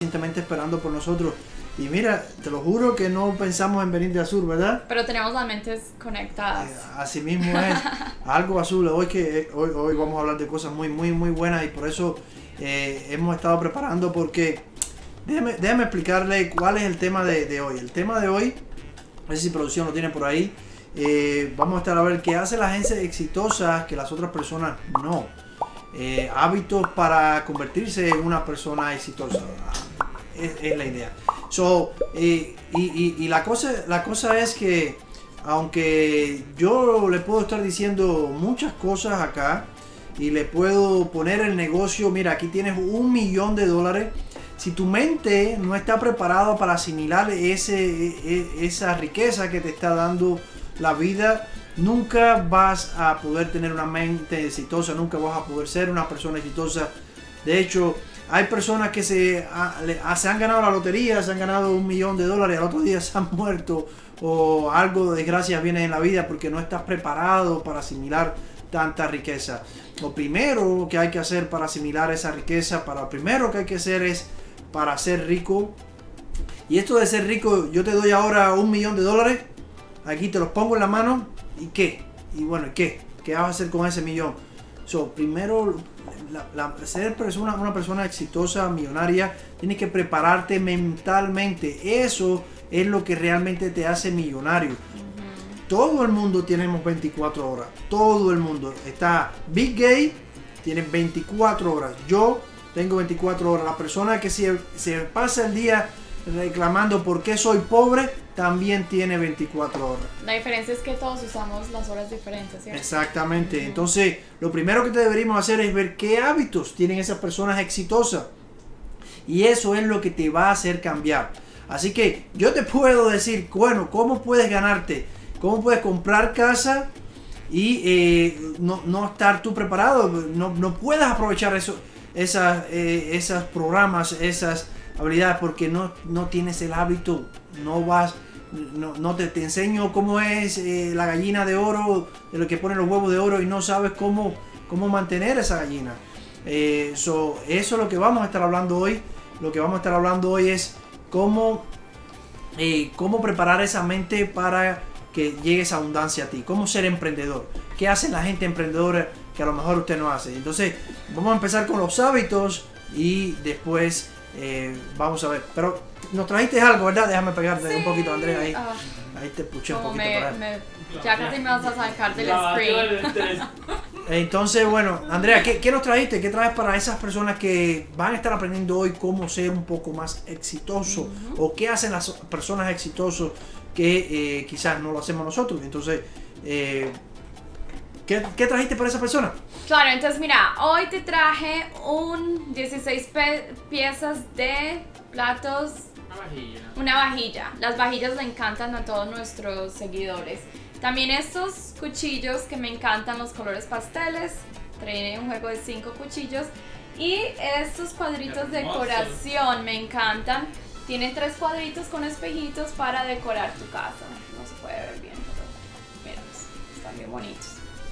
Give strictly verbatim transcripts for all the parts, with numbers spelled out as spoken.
pacientemente esperando por nosotros. Y mira, te lo juro que no pensamos en venir de Azul, ¿verdad? Pero tenemos las mentes conectadas. Eh, así mismo es. Algo Azul. Hoy que hoy, hoy vamos a hablar de cosas muy, muy, muy buenas y por eso eh, hemos estado preparando porque déjame, déjame explicarle cuál es el tema de, de hoy. El tema de hoy, no sé si producción lo tiene por ahí. Eh, vamos a estar a ver qué hace la gente exitosa que las otras personas no. Eh, hábitos para convertirse en una persona exitosa. Es, es la idea. So, eh, y, y, y la cosa, la cosa es que aunque yo le puedo estar diciendo muchas cosas acá y le puedo poner el negocio, mira, aquí tienes un millón de dólares. Si tu mente no está preparada para asimilar ese, esa riqueza que te está dando la vida, nunca vas a poder tener una mente exitosa, nunca vas a poder ser una persona exitosa. De hecho, hay personas que se, a, se han ganado la lotería, se han ganado un millón de dólares, al otro día se han muerto o algo de desgracias viene en la vida porque no estás preparado para asimilar tanta riqueza. Lo primero que hay que hacer para asimilar esa riqueza, para lo primero que hay que hacer es para ser rico. Y esto de ser rico, yo te doy ahora un millón de dólares, aquí te los pongo en la mano, ¿y qué? Y bueno, ¿y qué? ¿Qué vas a hacer con ese millón? So, primero, la, la, ser persona, una persona exitosa, millonaria, tienes que prepararte mentalmente. Eso es lo que realmente te hace millonario. Uh-huh. Todo el mundo tenemos veinticuatro horas. Todo el mundo. Está Big Gay, tiene veinticuatro horas. Yo tengo veinticuatro horas. La persona que se, se pasa el día reclamando por qué soy pobre, también tiene veinticuatro horas. La diferencia es que todos usamos las horas diferentes, ¿cierto? Exactamente. Uh-huh. Entonces, lo primero que te deberíamos hacer es ver qué hábitos tienen esas personas exitosas. Y eso es lo que te va a hacer cambiar. Así que yo te puedo decir, bueno, ¿cómo puedes ganarte? ¿Cómo puedes comprar casa y eh, no, no estar tú preparado? No, no puedes aprovechar eso, esas, eh, esos programas, esas habilidades porque no, no tienes el hábito, no vas, no, no te, te enseño cómo es eh, la gallina de oro, de lo que pone los huevos de oro y no sabes cómo, cómo mantener esa gallina. Eh, so, eso es lo que vamos a estar hablando hoy. Lo que vamos a estar hablando hoy es cómo, eh, cómo preparar esa mente para que llegue esa abundancia a ti, cómo ser emprendedor, qué hace la gente emprendedora que a lo mejor usted no hace. Entonces vamos a empezar con los hábitos y después Eh, vamos a ver, pero nos trajiste algo, ¿verdad? Déjame pegarte sí. un poquito, Andrea, ahí. Uh, ahí te puché un poquito me, por ahí. Me, ya casi me vas a sacar del screen. Entonces, bueno, Andrea, ¿qué, ¿qué nos trajiste? ¿Qué traes para esas personas que van a estar aprendiendo hoy cómo ser un poco más exitoso? Uh-huh. ¿O qué hacen las personas exitosas que eh, quizás no lo hacemos nosotros? Entonces, eh, ¿Qué, ¿Qué trajiste para esa persona? Claro, entonces mira, hoy te traje un dieciséis piezas de platos. Una vajilla. Una vajilla. Las vajillas le encantan a todos nuestros seguidores. También estos cuchillos que me encantan, los colores pasteles. Trae un juego de cinco cuchillos. Y estos cuadritos de decoración me encantan. Tienen tres cuadritos con espejitos para decorar tu casa. No se puede ver bien, pero mira, están bien bonitos.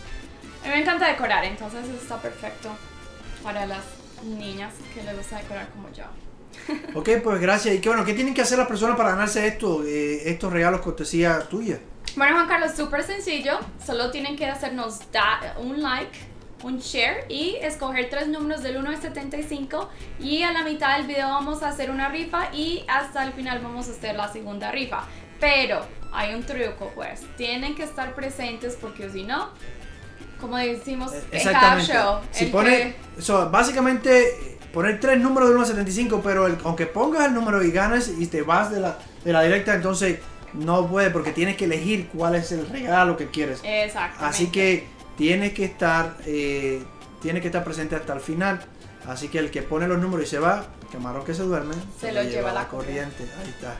A mí me encanta decorar, entonces está perfecto para las niñas que les gusta decorar como yo. Ok, pues gracias. Y qué bueno, ¿qué tienen que hacer las personas para ganarse esto, eh, estos regalos cortesía tuya? Bueno, Juan Carlos, súper sencillo. Solo tienen que hacernos da un like, un share y escoger tres números del uno al setenta y cinco. Y a la mitad del video vamos a hacer una rifa y hasta el final vamos a hacer la segunda rifa. Pero hay un truco, pues. Tienen que estar presentes porque si no, como decimos en cada show. Si pone, que... so, básicamente poner tres números del uno al setenta y cinco, pero el, aunque pongas el número y ganes y te vas de la, de la directa, entonces no puede porque tienes que elegir cuál es el regalo que quieres. Exactamente. Así que tienes que estar, eh, tienes que estar presente hasta el final. Así que el que pone los números y se va, camarón que se duerme, se, se lo lleva, lleva la corriente. corriente. Ahí está.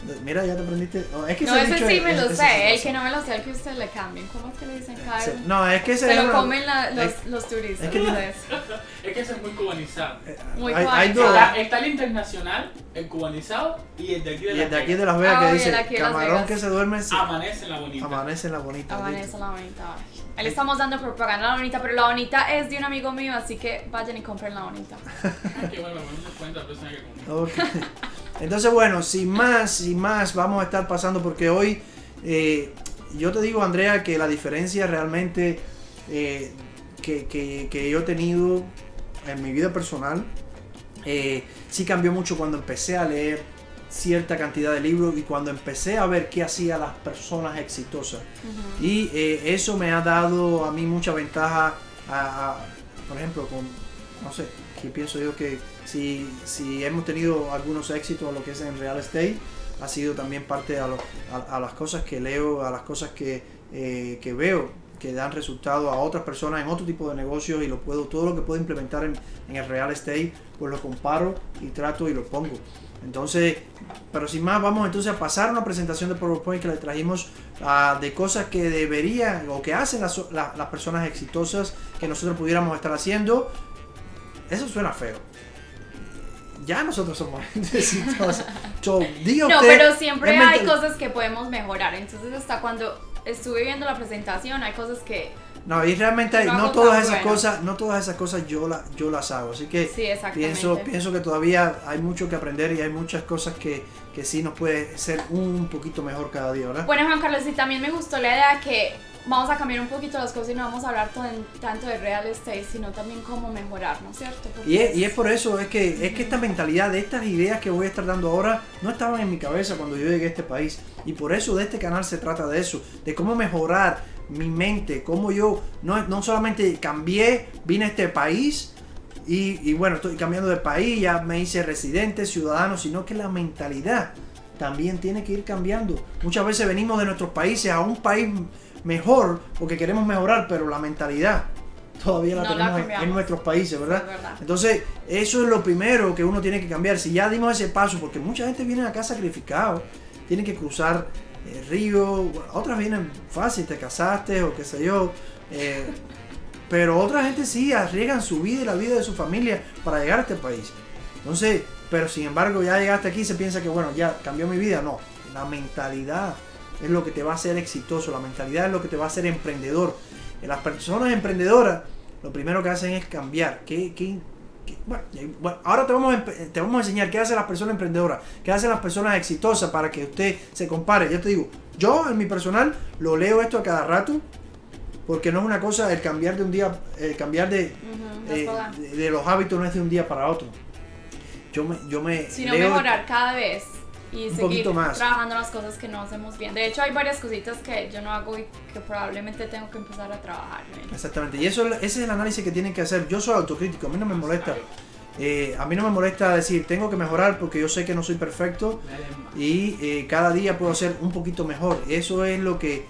Mira, ya te aprendiste. Oh, es que no, ese, ese dicho sí es- me lo ese- sé. ese- El que no me lo sé, el que ustedes le cambien. ¿Cómo es que le dicen cada Sí, uno? no, es que ese Se es lo una- comen la- los, es- los turistas. es que- ustedes. Es que ese es muy cubanizado. Muy hay, hay cubanizado. dos. Está, está el internacional, el cubanizado y el de aquí de Y la el de aquí Vegas. de Las Vegas Ah, que y el dice de aquí de Las camarón Vegas. que se duerme se Amanece en la bonita. amanece en la bonita. A listo. Vanessa la bonita. Ay, ahí le estamos dando propaganda a la bonita, pero la bonita es de un amigo mío, así que vayan y compren la bonita. Ay, qué bueno, me ponemos cuenta la persona que compra. Ok. Entonces, bueno, sin más, sin más, vamos a estar pasando porque hoy, eh, yo te digo, Andrea, que la diferencia realmente eh, que, que, que yo he tenido en mi vida personal, eh, sí cambió mucho cuando empecé a leer cierta cantidad de libros y cuando empecé a ver qué hacían las personas exitosas. Ujú. Y eh, eso me ha dado a mí mucha ventaja, a, a- por ejemplo, con, no sé, que pienso yo que si, si hemos tenido algunos éxitos en lo que es en real estate, ha sido también parte a, lo- a, a las cosas que leo, a las cosas que, eh, que veo, que dan resultado a otras personas en otro tipo de negocios y lo puedo, todo lo que puedo implementar en, en el real estate, pues lo comparo y trato y lo pongo. Entonces, pero sin más, vamos entonces a pasar una presentación de PowerPoint que le trajimos uh, de cosas que deberían o que hacen las, la, las personas exitosas que nosotros pudiéramos estar haciendo. Eso suena feo. Ya nosotros somos exitosos. So, diga No, usted, pero siempre es hay mental- cosas que podemos mejorar. Entonces, hasta cuando estuve viendo la presentación, hay cosas que. No, y realmente No no hago todas tan esas bueno. cosas, no todas esas cosas yo, la, yo las hago. Así que Sí, exactamente. pienso, pienso que todavía hay mucho que aprender y hay muchas cosas que, que sí nos puede ser un poquito mejor cada día, ¿verdad? Bueno, Juan Carlos, y también me gustó la idea que vamos a cambiar un poquito las cosas y no vamos a hablar tan- tanto de real estate, sino también cómo mejorar, ¿no es cierto? Porque Y es, y es por eso, es que, es que esta mentalidad de estas ideas que voy a estar dando ahora no estaban en mi cabeza cuando yo llegué a este país. Y por eso de este canal se trata de eso, de cómo mejorar mi mente, cómo yo no, no solamente cambié, vine a este país y, y bueno, estoy cambiando de país, ya me hice residente, ciudadano, sino que la mentalidad también tiene que ir cambiando. Muchas veces venimos de nuestros países a un país mejor porque queremos mejorar, pero la mentalidad todavía la No la tenemos en, cambiamos. en nuestros países, ¿verdad? Es verdad. Entonces, eso es lo primero que uno tiene que cambiar. Si ya dimos ese paso, porque mucha gente viene acá sacrificado, tienen que cruzar el río, bueno, otras vienen fácil, te casaste o qué sé yo, eh, pero otra gente sí arriesgan su vida y la vida de su familia para llegar a este país. Entonces, pero sin embargo, ya llegaste aquí y se piensa que bueno, ya cambió mi vida. No, la mentalidad es lo que te va a hacer exitoso, la mentalidad es lo que te va a hacer emprendedor. Y las personas emprendedoras, lo primero que hacen es cambiar. ¿Qué, qué, qué? Bueno, y- bueno, ahora te vamos, a, empe- te vamos a enseñar qué hacen las personas emprendedoras, qué hacen las personas exitosas para que usted se compare. Yo te digo, yo en mi personal lo leo esto a cada rato, porque no es una cosa el cambiar de un día, el cambiar de, Ujú, eh, es verdad. de, de los hábitos no es de un día para otro. Yo me, yo me Sino leo- mejorar cada vez y Un seguir poquito más. trabajando en las cosas que no hacemos bien. De hecho, hay varias cositas que yo no hago y que probablemente tengo que empezar a trabajar en. Exactamente, y eso es- ese es el análisis que tienen que hacer. Yo soy autocrítico, a mí no me molesta. Eh, a mí no me molesta decir, tengo que mejorar porque yo sé que no soy perfecto y eh, cada día puedo ser un poquito mejor. Eso es lo que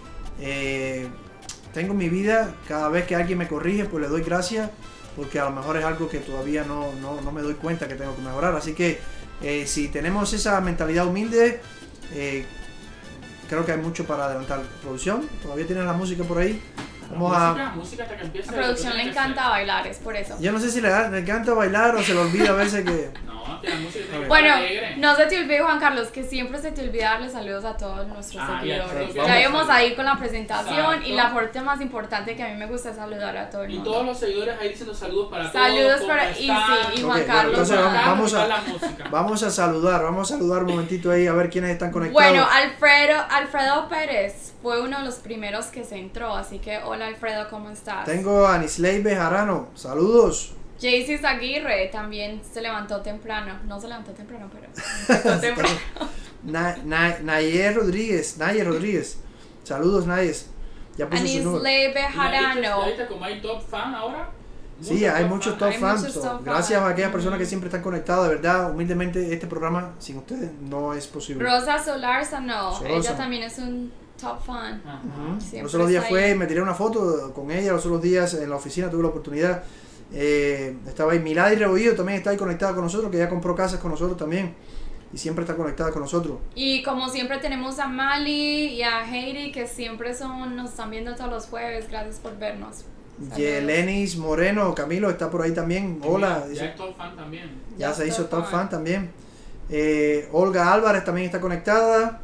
eh, tengo en mi vida. Cada vez que alguien me corrige, pues le doy gracias porque a lo mejor es algo que todavía no, no, no me doy cuenta que tengo que mejorar. Así que eh, si tenemos esa mentalidad humilde, eh, creo que hay mucho para adelantar. Producción, todavía tienes la música por ahí. Vamos música, a... música hasta que empiece. A producción le encanta bailar, es por eso. Yo no sé si le, le encanta bailar o se le olvida a veces que... No, que la música tiene que estar Bueno, alegre. no se te olvide, Juan Carlos, que siempre se te olvida darle saludos a todos nuestros Ah, ya, seguidores. vamos. Ya íbamos a ir con la presentación Exacto. y la parte más importante que a mí me gusta es saludar a todo el Y mundo. todos los seguidores ahí diciendo saludos para Saludos todos. para- ¿cómo y están? sí, y Ok, Juan bueno, Carlos. entonces vamos, Acá, vamos a, la música. vamos a saludar, vamos a saludar un momentito ahí a ver quiénes están conectados. Bueno, Alfredo, Alfredo Pérez fue uno de los primeros que se entró, así que hola Alfredo, ¿cómo estás? Tengo a Anisley Bejarano, saludos. Jaycee Aguirre también se levantó temprano, no se levantó temprano, pero empezó temprano. Na, Na- Nayer Rodríguez, Nayer Rodríguez, saludos Nayer. Ya puso su número. Anisley ¿Y ahorita- Bejarano. ahorita como hay top fan ahora? Sí, hay muchos top Hay fans. muchos so, top gracias fans. a aquellas personas que Ujú. siempre están conectadas. De verdad, humildemente, este programa sin ustedes no es posible. Rosa Solarzano, Rosa. ella también es un top fan. Ajá. Ujú. Siempre Los otros días está fue, ahí. me tiré una foto con ella, los otros días en la oficina tuve la oportunidad. Eh, estaba ahí Milady Rebollido, también está ahí conectada con nosotros, que ya compró casas con nosotros también. y siempre está conectada con nosotros. Y como siempre tenemos a Mali y a Heidi que siempre son, nos están viendo todos los jueves. Gracias por vernos. Saludos. Yelenis Moreno, Camilo está por ahí también. Hola. Ya dice- es top fan también. Ya, Ya se es hizo top top fan. fan también. Eh, Olga Álvarez también está conectada.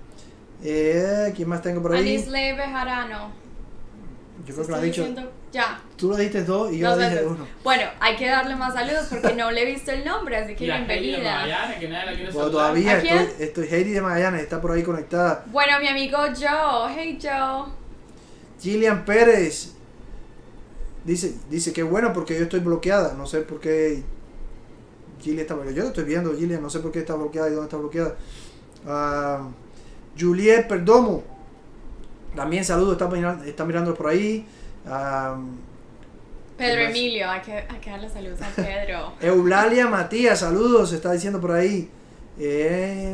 Eh, ¿Quién más tengo por ahí? Alisle Bejarano. Yo creo que lo Estoy has dicho. diciendo- Ya. Tú lo dijiste dos y yo Dos lo dije veces. uno. Bueno, hay que darle más saludos porque no le he visto el nombre, así que Y la Heidi de bienvenida. Magallanes, que nadie la quiere Bueno, saludar. todavía ¿A quién? estoy, estoy Heidi de Magallanes, está por ahí conectada. Bueno, mi amigo Joe. Hey Joe. Gillian Pérez dice, dice que bueno porque yo estoy bloqueada. No sé por qué Gillian está bloqueada. Yo lo estoy viendo, Gillian, no sé por qué está bloqueada y dónde está bloqueada. Ah, Juliet Perdomo, también saludos, está mirando, está mirando por ahí. Ah, Pedro ¿Qué más? Emilio, hay que, hay que darle saludos a Pedro. Eulalia Matías, saludos, está diciendo por ahí. Eh,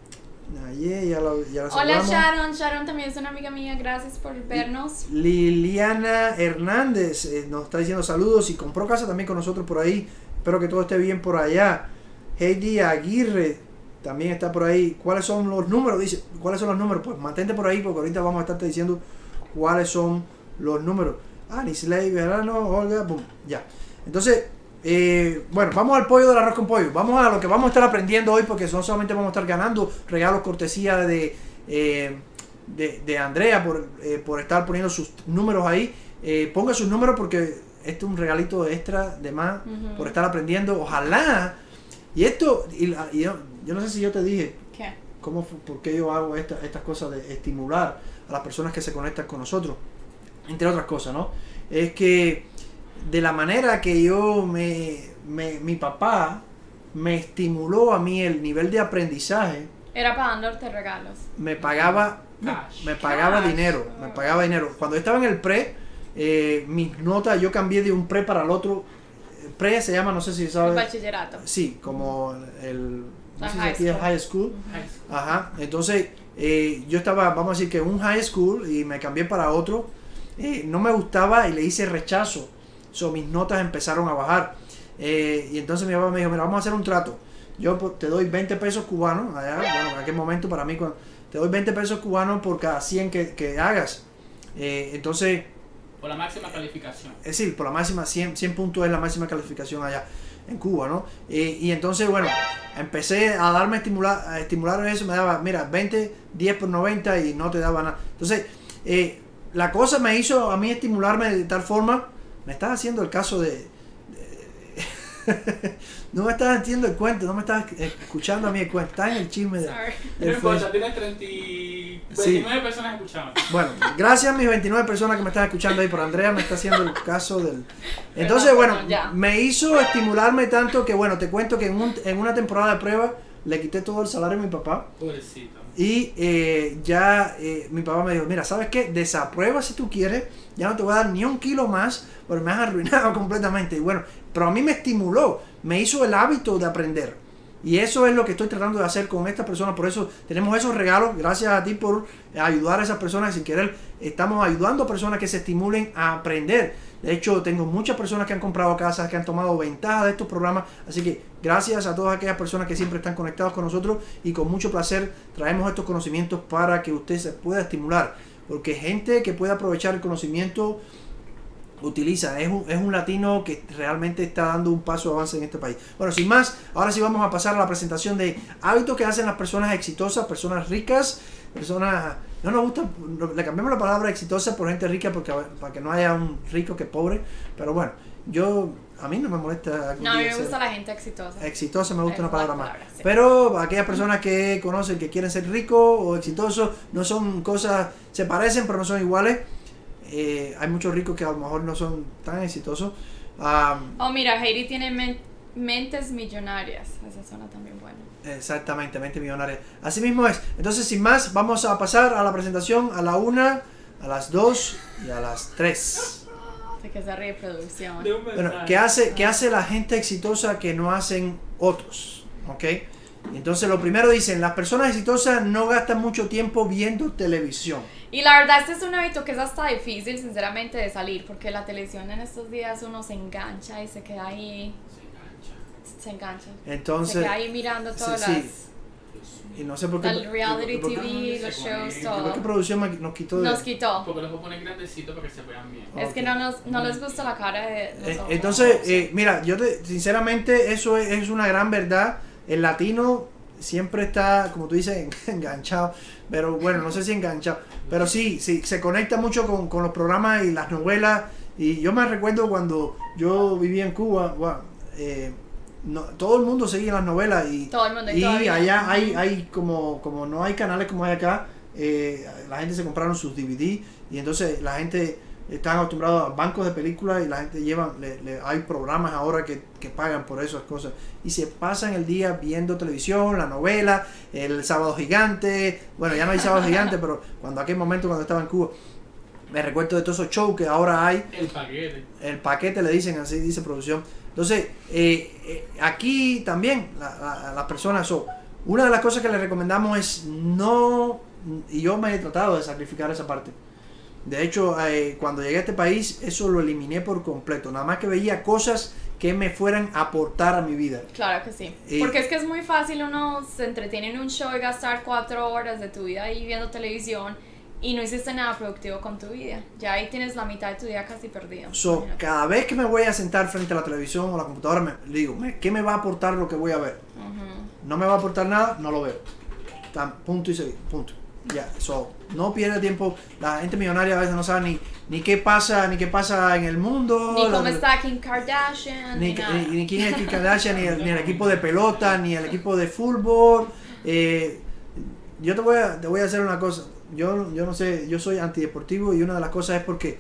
ayer ya la, ya la Hola saludamos. Sharon, Sharon también es una amiga mía, gracias por vernos. Liliana Hernández eh, nos está diciendo saludos y compró casa también con nosotros por ahí. Espero que todo esté bien por allá. Heidi Aguirre también está por ahí. ¿Cuáles son los números? Dice, ¿cuáles son los números? Pues mantente por ahí porque ahorita vamos a estarte diciendo cuáles son los números. Ah, Nisley Verano, Olga, boom, ya. Entonces, eh, bueno, vamos al pollo del arroz con pollo. Vamos a lo que vamos a estar aprendiendo hoy porque no solamente vamos a estar ganando regalos cortesía de, eh, de, de Andrea por, eh, por estar poniendo sus números ahí. Eh, ponga sus números porque este es un regalito extra de más Ujú. por estar aprendiendo. Ojalá. Y esto, y, la- y yo, yo no sé si yo te dije ¿Qué? cómo, fu- por qué yo hago esta- estas cosas de estimular a las personas que se conectan con nosotros, entre otras cosas, ¿no? Es que de la manera que yo me, me mi papá me estimuló a mí el nivel de aprendizaje, Era para darte regalos. me pagaba me, Cash. me pagaba Cash. dinero, me pagaba dinero. Cuando yo estaba en el pre, eh, mis notas, yo cambié de un pre para el otro. El pre se llama, no sé si El sabes, bachillerato. sí, como el, no La sé si high aquí es school. high school. Ay, Ajá, entonces eh, yo estaba, vamos a decir que en un high school y me cambié para otro, eh, no me gustaba y le hice rechazo, so, mis notas empezaron a bajar. Eh, y entonces mi papá me dijo, mira, vamos a hacer un trato, yo pues, te doy veinte pesos cubanos, allá, bueno, en aquel momento para mí, cuando- te doy veinte pesos cubanos por cada cien que, que hagas. Eh, entonces, por la máxima calificación. es decir, por la máxima, cien, cien puntos es la máxima calificación allá en Cuba, ¿no? Eh, y entonces, bueno, empecé a darme estimular, a estimular eso, me daba, mira, veinte, diez por noventa y no te daba nada. Entonces, eh, la cosa me hizo a mí estimularme de tal forma, me estás haciendo el caso de... de- no me estás haciendo el cuento, no me estás escuchando a mí el cuento, estás en el chisme de... Sorry. No del importa, tienes treinta y veintinueve personas escuchando. Bueno, gracias a mis veintinueve personas que me están escuchando ahí, por Andrea me está haciendo el caso del... Entonces, bueno, Ya. me hizo estimularme tanto que, bueno, te cuento que en, un- en una temporada de prueba le quité todo el salario a mi papá Pobrecito. y eh, ya eh, mi papá me dijo, mira, ¿sabes qué? Desaprueba si tú quieres, ya no te voy a dar ni un kilo más, porque me has arruinado completamente. Y bueno, pero a mí me estimuló, me hizo el hábito de aprender. Y eso es lo que estoy tratando de hacer con estas personas. Por eso tenemos esos regalos. Gracias a ti por ayudar a esas personas. Sin querer, estamos ayudando a personas que se estimulen a aprender. De hecho, tengo muchas personas que han comprado casas, que han tomado ventaja de estos programas. Así que gracias a todas aquellas personas que siempre están conectados con nosotros. Y con mucho placer traemos estos conocimientos para que usted se pueda estimular. Porque gente que pueda aprovechar el conocimiento utiliza, es un, es un latino que realmente está dando un paso de avance en este país. Bueno, sin más, ahora sí vamos a pasar a la presentación de hábitos que hacen las personas exitosas, personas ricas, personas... No nos gusta, le cambiamos la palabra exitosa por gente rica porque para que no haya un rico que pobre, pero bueno, yo, a mí no me molesta. algún No, a mí día me ser gusta la gente exitosa. exitosa, me gusta Es una la palabra más. palabra, sí. Pero aquellas personas que conocen que quieren ser ricos o exitosos, no son cosas, se parecen pero no son iguales. Eh, hay muchos ricos que a lo mejor no son tan exitosos. Um, Oh, mira, Heidi tiene men- mentes millonarias. Esa suena también buena. exactamente, mente millonaria. Así mismo es. Entonces, sin más, vamos a pasar a la presentación a la una, a las dos y a las tres. De que se ríe producción. De un Bueno, mensaje. ¿qué hace, qué hace la gente exitosa que no hacen otros? ¿Ok? Entonces, lo primero dicen, las personas exitosas no gastan mucho tiempo viendo televisión. Y la verdad, este es un hábito que es hasta difícil, sinceramente, de salir, porque la televisión en estos días uno se engancha y se queda ahí, Se engancha. se engancha, Entonces, se queda ahí mirando todas sí, las... sí. Y no sé por qué. El reality por qué- T V, se los conecta. shows, ¿Por qué todo. producción me- nos quitó de.? Nos quitó. Porque los voy a poner grandecitos para que se vean bien. Es que Ok. no, nos, no les gusta la cara de Eh, nosotros. entonces, eh, mira, yo te, sinceramente, eso es, es una gran verdad. El latino siempre está, como tú dices, enganchado. Pero bueno, no sé si enganchado. Pero sí, sí, se conecta mucho con, con los programas y las novelas. Y yo me recuerdo cuando yo vivía en Cuba, wow, eh, no, todo el mundo seguía las novelas y, Todo el mundo y y todavía. allá hay, hay como, como no hay canales como hay acá, eh, la gente se compraron sus D V D y entonces la gente está acostumbrada a bancos de películas y la gente lleva, le, le- hay programas ahora que, que pagan por esas cosas y se pasan el día viendo televisión, la novela, el Sábado Gigante, bueno ya no hay Sábado Gigante, pero cuando aquel momento cuando estaba en Cuba, me recuerdo de todos esos shows que ahora hay, El paquete. el paquete le dicen así, dice producción. Entonces, eh, eh, aquí también la- la- las personas son, una de las cosas que les recomendamos es no, y yo me he tratado de sacrificar esa parte. De hecho, eh, cuando llegué a este país, eso lo eliminé por completo. Nada más que veía cosas que me fueran a aportar a mi vida. Claro que sí. Y- Porque es que es muy fácil uno se entretiene en un show y gastar cuatro horas de tu vida ahí viendo televisión y no hiciste nada productivo con tu vida. Ya ahí tienes la mitad de tu día casi perdido. So, Imagínate. cada vez que me voy a sentar frente a la televisión o la computadora, me digo, "Me- ¿qué me va a aportar lo que voy a ver? Ujú. No me va a aportar nada, no lo veo. Tan, punto y seguido, punto. Ya, so, no pierde tiempo. La gente millonaria a veces no sabe ni, ni qué pasa, ni qué pasa en el mundo. Ni la- cómo la- está Kim Kardashian, ni, ni, nada. ni- ni quién es Kim Kardashian, ni el, ni el equipo de pelota, ni el equipo de fútbol. Eh, yo te voy a, te voy a hacer una cosa. Yo, yo no sé, yo soy antideportivo y una de las cosas es porque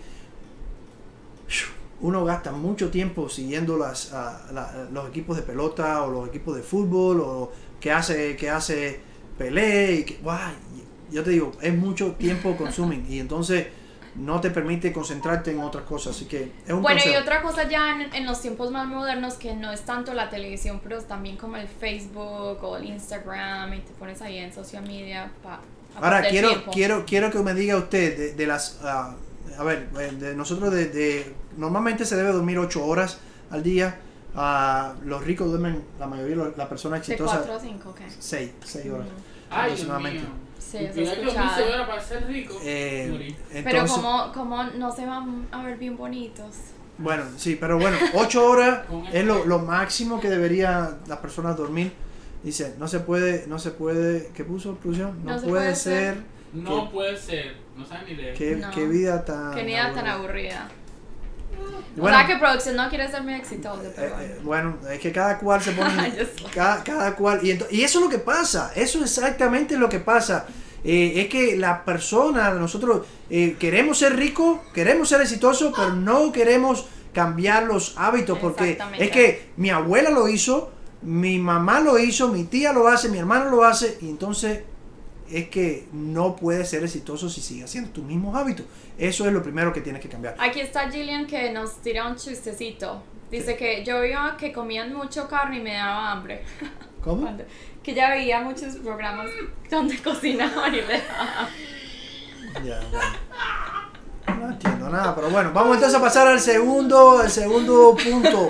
uno gasta mucho tiempo siguiendo las, a- la- los equipos de pelota o los equipos de fútbol o que hace, que hace Pelé y que, guay, yo te digo, es mucho tiempo consumen y entonces no te permite concentrarte en otras cosas, así que es un Bueno, y consejo. otra cosa ya en, en los tiempos más modernos que no es tanto la televisión, pero es también como el Facebook o el Instagram y te pones ahí en social media para Ahora quiero, quiero, quiero que me diga usted de, de las, ah, a ver, eh, de nosotros de, de- normalmente se debe dormir ocho horas al día. Ah, los ricos duermen, la mayoría de las personas De exitosas, cuatro a cinco, ok. seis, seis horas. Ay, Dios Aproximadamente. mío. Sí, Y eso he cuidado que los escuchado. quince horas para ser rico. Eh, morí. Pero entonces, como, como no se van a ver bien bonitos. bueno, sí, pero bueno, ocho horas Con es lo, lo máximo que debería las personas dormir. Dice, no se puede, no se puede, ¿qué puso producción? No, No se puede, puede ser, ser. No ¿Qué? puede ser. No saben ni leer. qué, No. qué vida tan... Qué idea tan aburrida. aburrida. Y O bueno, sea que producción no quiere ser muy exitosa, Eh, pero eh, bueno. bueno, es que cada cual se pone. Yo sé. cada, cada cual. Y, ento- y eso es lo que pasa. Eso es exactamente lo que pasa. Eh, es que la persona, nosotros eh, queremos ser ricos, queremos ser exitosos, pero no queremos cambiar los hábitos. Porque Exactamente. es que mi abuela lo hizo, mi mamá lo hizo, mi tía lo hace, mi hermano lo hace. Y entonces es que no puedes ser exitoso si sigues haciendo tus mismos hábitos. Eso es lo primero que tienes que cambiar. Aquí está Gillian que nos tira un chistecito. Dice que yo veía que comían mucho carne y me daba hambre. ¿Cómo? Cuando- que ya veía muchos programas donde cocinaban y me daba hambre. Ya, bueno. No entiendo nada, pero bueno, vamos entonces a pasar al segundo, al segundo punto.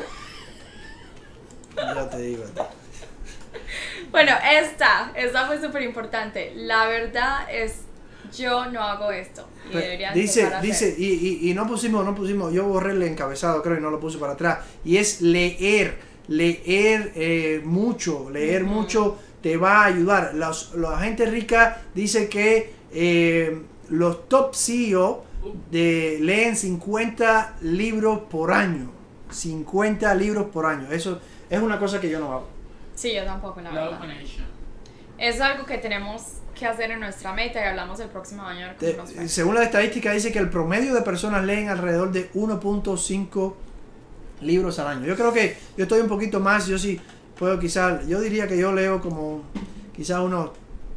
Ya te digo. Bueno, esta, esta fue súper importante. La verdad es, yo no hago esto. Y debería Dice, empezar a dice, hacer. y, y, y no pusimos, no pusimos, yo borré el encabezado, creo, y no lo puse para atrás. Y es leer, leer eh, mucho, leer Ujú. mucho te va a ayudar. Los, la gente rica dice que eh, los top C E O de, leen cincuenta libros por año. cincuenta libros por año. Eso es una cosa que yo no hago. Sí, yo tampoco, la La verdad. Connection. Es algo que tenemos que hacer en nuestra meta y hablamos el próximo año. a ver cómo De- nos fue. según la estadística dice que el promedio de personas leen alrededor de uno punto cinco libros al año. Yo creo que yo estoy un poquito más, yo sí puedo quizás, yo diría que yo leo como quizás unos...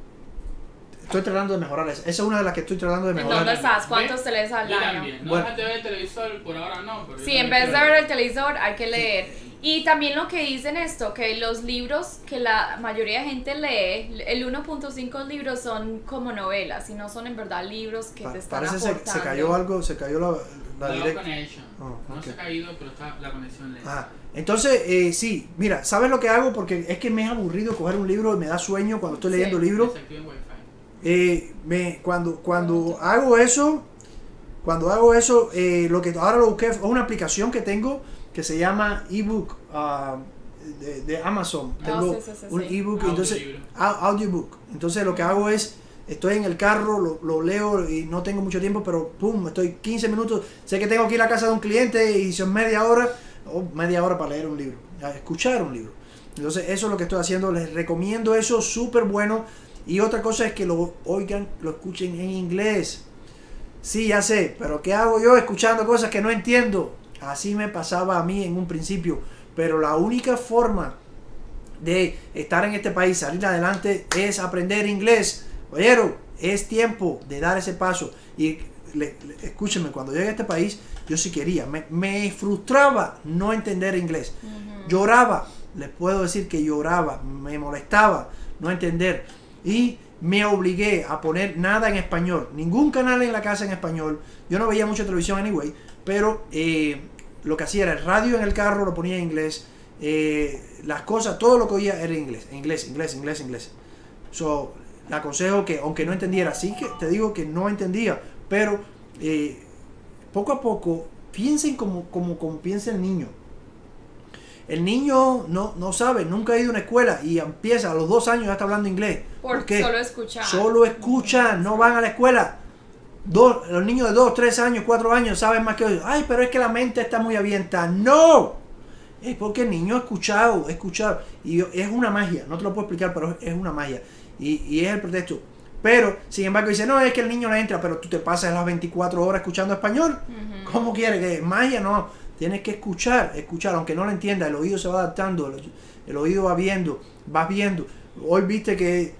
Estoy tratando de mejorar esa. Esa es una de las que estoy tratando de ¿En mejorar. dónde estás? ¿Cuántos te lees al Yo año? también. No Bueno. dejas de ver el televisor, por ahora no. pero Sí, yo en también vez de quiero ver el televisor hay que leer. Y también lo que dicen esto, que los libros que la mayoría de gente lee, el uno punto cinco libros son como novelas y no son en verdad libros que Pa- te están Parece se, aportando. se cayó algo, se cayó la, la La direct- Connection. Oh, No ok. se ha caído, pero está la conexión lenta. Ajá. Entonces, eh, sí, mira, ¿sabes lo que hago? Porque es que me es aburrido coger un libro y me da sueño cuando estoy leyendo Sí. libros. Desactiven Wi-Fi. Eh, me, cuando cuando hago eso, cuando hago eso, eh, lo que ahora lo busqué es una aplicación que tengo que se llama ebook ah, de, de Amazon. Ah, Tengo sí, sí, sí, un sí. ebook, entonces Audiolibro. au- audiobook. Entonces lo que hago es estoy en el carro, lo, lo leo y no tengo mucho tiempo, pero pum, estoy quince minutos. Sé que tengo que ir a la casa de un cliente y son media hora o media hora para leer un libro, a escuchar un libro. Entonces eso es lo que estoy haciendo. Les recomiendo eso, súper bueno. Y otra cosa es que lo oigan, lo escuchen en inglés. Sí, ya sé, pero ¿qué hago yo escuchando cosas que no entiendo? Así me pasaba a mí en un principio. Pero la única forma de estar en este país, salir adelante, es aprender inglés. Oyeron, es tiempo de dar ese paso. Y le, le- escúchenme, cuando llegué a este país, yo sí quería. Me, me frustraba no entender inglés. Lloraba, les puedo decir que lloraba, me molestaba no entender. Y me obligué a poner nada en español, ningún canal en la casa en español. Yo no veía mucha televisión anyway, pero eh, lo que hacía era el radio en el carro, lo ponía en inglés. Eh, las cosas, todo lo que oía era en inglés, inglés, inglés, inglés, inglés. So, le aconsejo que, aunque no entendiera, sí que te digo que no entendía, pero eh, poco a poco piensen como, como, como piensa el niño. El niño no, no sabe, nunca ha ido a una escuela y empieza a los dos años ya está hablando inglés. Por ¿Por qué? solo escuchar. Solo escuchan, no van a la escuela. Dos, los niños de dos, tres años, cuatro años saben más que ellos. Ay, pero es que la mente está muy abierta. ¡No! Es porque el niño ha escuchado, ha escuchado. Y es una magia, no te lo puedo explicar, pero es una magia. Y, y es el pretexto. Pero, sin embargo, dice, no, es que el niño no entra, pero tú te pasas las veinticuatro horas escuchando español. Ujú. ¿Cómo quieres? ¿Que es magia? No. Tienes que escuchar, escuchar, aunque no lo entienda, el oído se va adaptando, el, el oído va viendo, vas viendo. Hoy viste que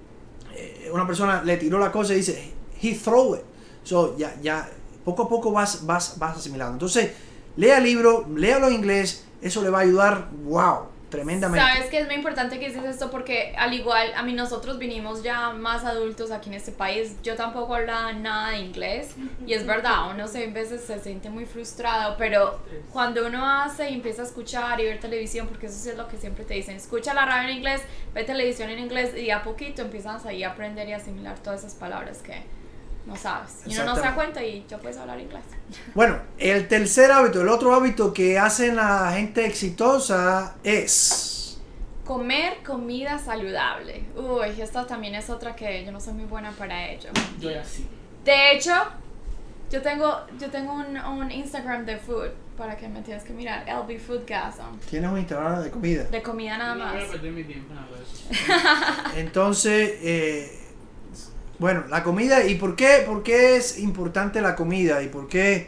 eh, una persona le tiró la cosa y dice, he throw it. So, ya, ya, poco a poco vas, vas, vas asimilando. Entonces, lea el libro, léalo en inglés, eso le va a ayudar, wow, tremendamente. Sabes que es muy importante que dices esto porque al igual a mí nosotros vinimos ya más adultos aquí en este país, yo tampoco hablaba nada de inglés y es verdad, uno se, a veces se siente muy frustrado, pero cuando uno hace y empieza a escuchar y ver televisión, porque eso sí es lo que siempre te dicen, escucha la radio en inglés, ve televisión en inglés y a poquito empiezas ahí a aprender y asimilar todas esas palabras que no sabes y uno no se da cuenta y ya puedes hablar inglés. Bueno, el tercer hábito, el otro hábito que hacen la gente exitosa es... Comer comida saludable. Uy, esta también es otra que yo no soy muy buena para ello. Yo ya sí. De hecho, yo tengo, yo tengo un, un Instagram de food para que me tienes que mirar, L B Foodgasm, Tienes un Instagram de comida. de comida nada No voy más. a perder mi tiempo en algo de eso. Entonces, eh, bueno, la comida, ¿y por qué, por qué es importante la comida? ¿Y por qué?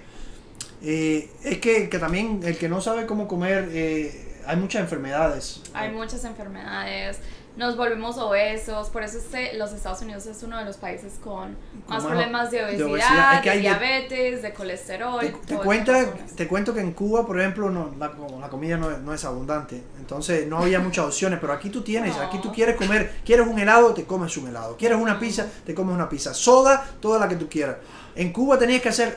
Eh, es que, que también el que no sabe cómo comer, eh, hay muchas enfermedades. Hay muchas enfermedades, nos volvemos obesos, por eso es, los Estados Unidos es uno de los países con más más problemas de de obesidad, de, obesidad. Es que hay de- diabetes, de colesterol. Te, te todas esas cuenta, razones. te cuento que en Cuba, por ejemplo, no, la, la comida no es, no es abundante. Entonces no había muchas opciones, pero aquí tú tienes, No. aquí tú quieres comer, quieres un helado, te comes un helado. Quieres una pizza, te comes una pizza. Soda, toda la que tú quieras. En Cuba tenías que hacer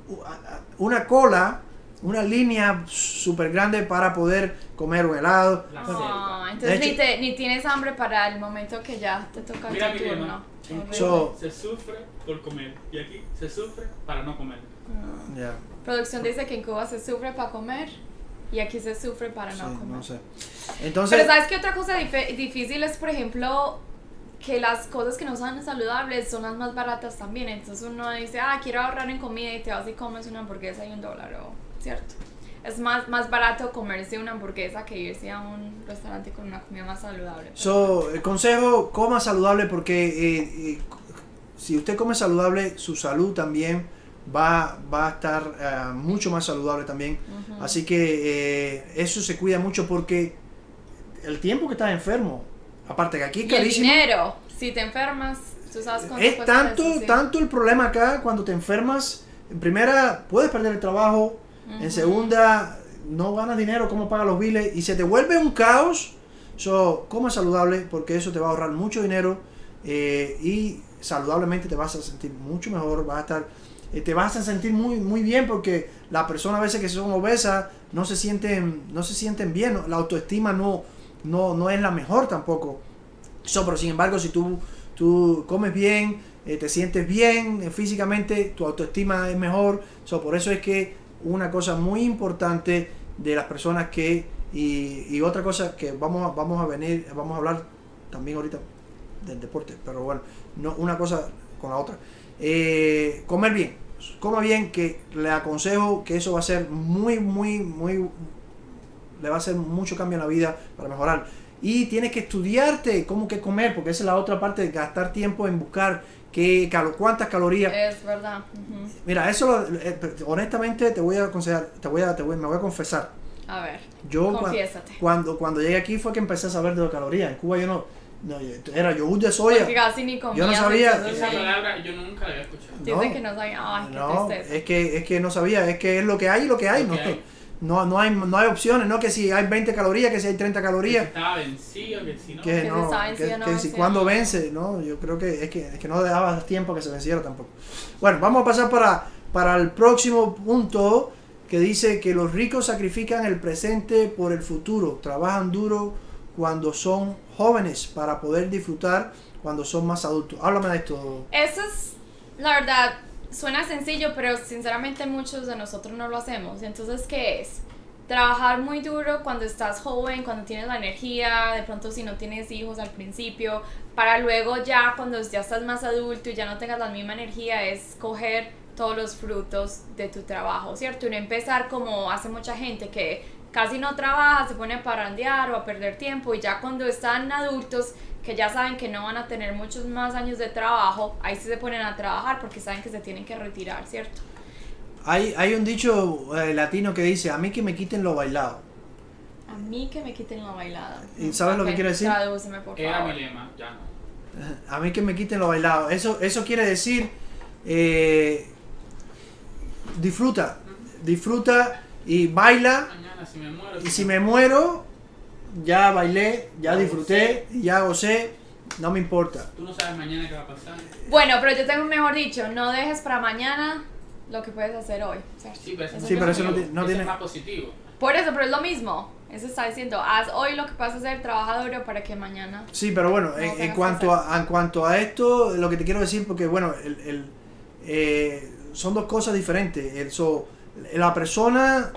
una cola, una línea súper grande para poder comer un helado. La Ah, selva. entonces De ni, hecho- te, ni tienes hambre para el momento que ya te toca Mira tu mi turno. tema. Horrible. So- Se sufre por comer. Y aquí se sufre para no comer. Ah. Ya, Producción dice que en Cuba se sufre para comer y aquí se sufre para sí, no comer. no sé. Entonces, Pero ¿sabes qué otra cosa dif- difícil es, por ejemplo, que las cosas que no son saludables son las más baratas también? Entonces uno dice, ah, quiero ahorrar en comida y te vas y comes una hamburguesa y un dólar, o, ¿cierto? Es más, más barato comerse una hamburguesa que irse a un restaurante con una comida más saludable. so, el consejo, coma saludable porque eh, eh, si usted come saludable, su salud también va, va a estar eh, mucho más saludable también. Ujú. Así que eh, eso se cuida mucho porque el tiempo que estás enfermo, aparte que aquí es Y el carísimo, dinero, si te enfermas, tú sabes cuánto es cuesta tanto, eso, sí. tanto el problema acá cuando te enfermas. En primera, puedes perder el trabajo. En Ujú. segunda, no ganas dinero, cómo pagas los biles y se te vuelve un caos. So, coma saludable porque eso te va a ahorrar mucho dinero eh, y saludablemente te vas a sentir mucho mejor, vas a estar eh, te vas a sentir muy, muy bien porque las personas a veces que son obesas no se sienten, no se sienten bien, ¿no? La autoestima no, no, no es la mejor tampoco. So, pero sin embargo, si tú, tú comes bien, eh, te sientes bien eh, físicamente, tu autoestima es mejor. So, por eso es que una cosa muy importante de las personas que, y, y otra cosa que vamos a, vamos a venir, vamos a hablar también ahorita del deporte, pero bueno, no una cosa con la otra. Eh, comer bien, coma bien, que le aconsejo que eso va a ser muy, muy, muy, le va a hacer mucho cambio en la vida para mejorar. Y tienes que estudiarte cómo que comer, porque esa es la otra parte de gastar tiempo en buscar qué, calo, cuántas calorías. Es verdad. Uh-huh. Mira, eso lo, eh, honestamente te voy a aconsejar, te voy a, te voy, me voy a confesar. A ver, yo confiésate. Cuando, cuando llegué aquí fue que empecé a saber de las calorías. En Cuba yo no, no era yogur de soya. Porque casi ni comía. Yo no sabía. Esa palabra yo nunca la había escuchado. Dice No, que no sabía. Ay, qué no, tristeza. es que, es que no sabía, es que es lo que hay y lo que hay. Lo No, que hay. no, no, hay, no hay opciones, no que si hay veinte calorías, que si hay treinta Que calorías. si estaba vencido, que si no. Que Que no, se está que, vencido, no que si vencido. cuando vence, no, yo creo que es que, es que no dejaba tiempo que se venciera tampoco. Bueno, vamos a pasar para, para el próximo punto que dice que los ricos sacrifican el presente por el futuro, trabajan duro cuando son jóvenes para poder disfrutar cuando son más adultos. Háblame de esto. Eso es, la verdad, suena sencillo, pero sinceramente muchos de nosotros no lo hacemos. Entonces, ¿qué es? Trabajar muy duro cuando estás joven, cuando tienes la energía, de pronto si no tienes hijos al principio, para luego ya cuando ya estás más adulto y ya no tengas la misma energía, es coger todos los frutos de tu trabajo, ¿cierto? Y no empezar como hace mucha gente que casi no trabaja, se pone a parrandear o a perder tiempo y ya cuando están adultos que ya saben que no van a tener muchos más años de trabajo, ahí sí se ponen a trabajar porque saben que se tienen que retirar, ¿cierto? Hay, hay un dicho eh, latino que dice, a mí que me quiten lo bailado. A mí que me quiten la bailada. ¿Y sabes lo que quiere decir? Tradúceme, por Era favor. mi lema, ya no. A mí que me quiten lo bailado. Eso, eso quiere decir, eh, disfruta, disfruta y baila. Mañana si me muero. Y si me muero, ya bailé, ya disfruté, ya gocé, no me importa. Tú no sabes mañana qué va a pasar. Bueno, pero yo tengo un mejor dicho, no dejes para mañana lo que puedes hacer hoy, ¿cierto? Sí, pero eso, Sí, pero eso no positivo. ti- no Eso tiene- es más positivo. Por eso, pero es lo mismo. Eso está diciendo, haz hoy lo que puedas hacer, trabaja duro para que mañana... Sí, pero bueno, No en, en tengas cuanto que a, en cuanto a esto, lo que te quiero decir, porque bueno, el, el, eh, son dos cosas diferentes. El, so, la persona,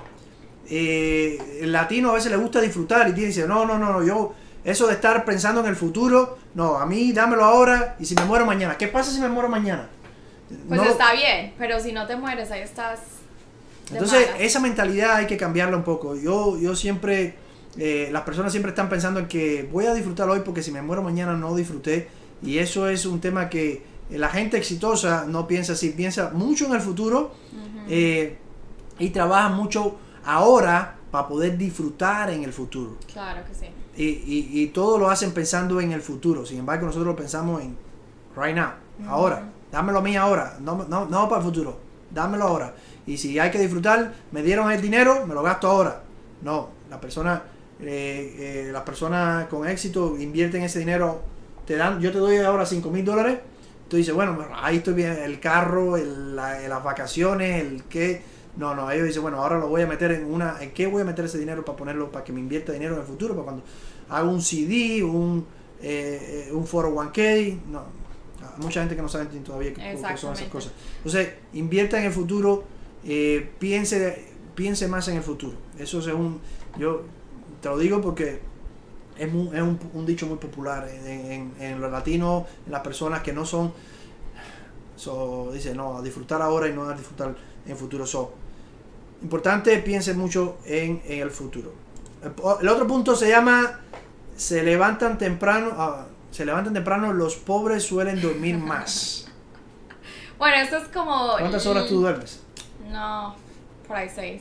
eh, el latino a veces le gusta disfrutar y dice, no, no, no, no, yo, eso de estar pensando en el futuro, no, a mí dámelo ahora y si me muero mañana. ¿Qué pasa si me muero mañana? Pues No lo- está bien, pero si no te mueres, ahí estás de Entonces, malas. esa mentalidad hay que cambiarla un poco. Yo, yo siempre, eh, las personas siempre están pensando en que voy a disfrutar hoy porque si me muero mañana no disfruté. Y eso es un tema que la gente exitosa no piensa así, piensa mucho en el futuro Ujú. eh, y trabaja mucho ahora para poder disfrutar en el futuro. Claro que sí. Y, y, y todo lo hacen pensando en el futuro. Sin embargo, nosotros lo pensamos en right now, ahora. Dámelo a mí ahora, no, no, no para el futuro. Dámelo ahora. Y si hay que disfrutar, me dieron el dinero, me lo gasto ahora. No, la persona, eh, eh, las personas con éxito invierten ese dinero. Te dan, yo te doy ahora cinco mil dólares. Tú dices, bueno, ahí estoy bien, el carro, el, la- las vacaciones, el qué. No, no, ellos dicen, bueno, ahora lo voy a meter en una. ¿En qué voy a meter ese dinero para ponerlo, para que me invierta dinero en el futuro? Para cuando haga un C D, un, eh, eh, un cuatro oh uno K. No, hay mucha gente que no sabe todavía qué, qué son esas Exactamente. cosas. Entonces, invierta en el futuro, eh, piense, piense más en el futuro. Eso es un. Yo te lo digo porque es, muy- es un, un dicho muy popular en, en, en los latinos, en las personas que no son. So, dice, no, a disfrutar ahora y no a disfrutar en el futuro. So, importante, piense mucho en, en el futuro. El, el otro punto se llama, se levantan temprano, ah, se levantan temprano, los pobres suelen dormir más. Bueno, esto es como... ¿Cuántas horas tú duermes? No, por ahí seis.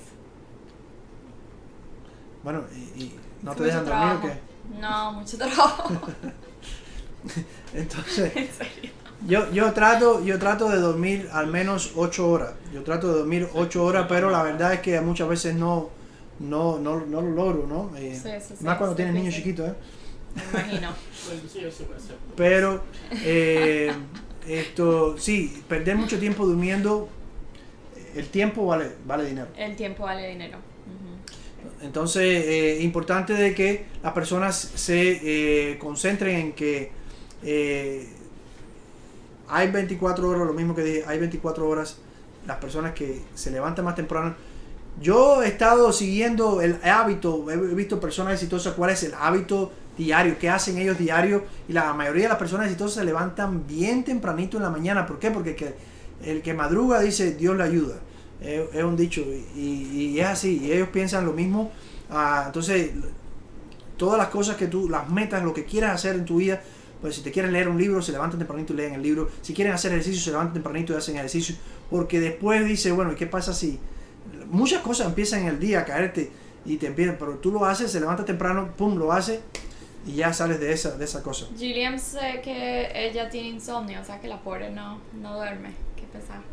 Bueno, y, y no Es te mucho dejan dormir o trabajo. qué. No, mucho trabajo. Entonces, En serio. yo, yo trato, yo trato de dormir al menos ocho horas. Yo trato de dormir ocho horas, pero la verdad es que muchas veces no, no, no, no lo logro, ¿no? Eh, Sí, sí, sí, más cuando es tienes niños difícil. chiquitos, ¿eh? Me imagino. Bueno, sí, yo sí puedo hacer. Pero eh, esto, sí, perder mucho tiempo durmiendo el tiempo vale, vale dinero. El tiempo vale dinero. Uh-huh. Entonces, es eh, importante de que las personas se eh, concentren en que eh, hay veinticuatro horas, lo mismo que dije, hay veinticuatro horas, las personas que se levantan más temprano. Yo he estado siguiendo el hábito, he visto personas exitosas, cuál es el hábito diario, qué hacen ellos diario, y la mayoría de las personas exitosas se levantan bien tempranito en la mañana. ¿Por qué? Porque el que, el que madruga dice Dios le ayuda, es, es un dicho, y, y es así, y ellos piensan lo mismo. Uh, entonces, todas las cosas que tú, las metas, lo que quieras hacer en tu vida, pues si te quieren leer un libro, se levantan tempranito y leen el libro. Si quieren hacer ejercicio, se levantan tempranito y hacen ejercicio, porque después dice, bueno, ¿y qué pasa si muchas cosas empiezan en el día a caerte y te empiezan, pero tú lo haces, se levanta temprano, pum, lo hace y ya sales de esa, de esa cosa? Gillian sé que ella tiene insomnio, o sea que la pobre no, no duerme. Qué pesar.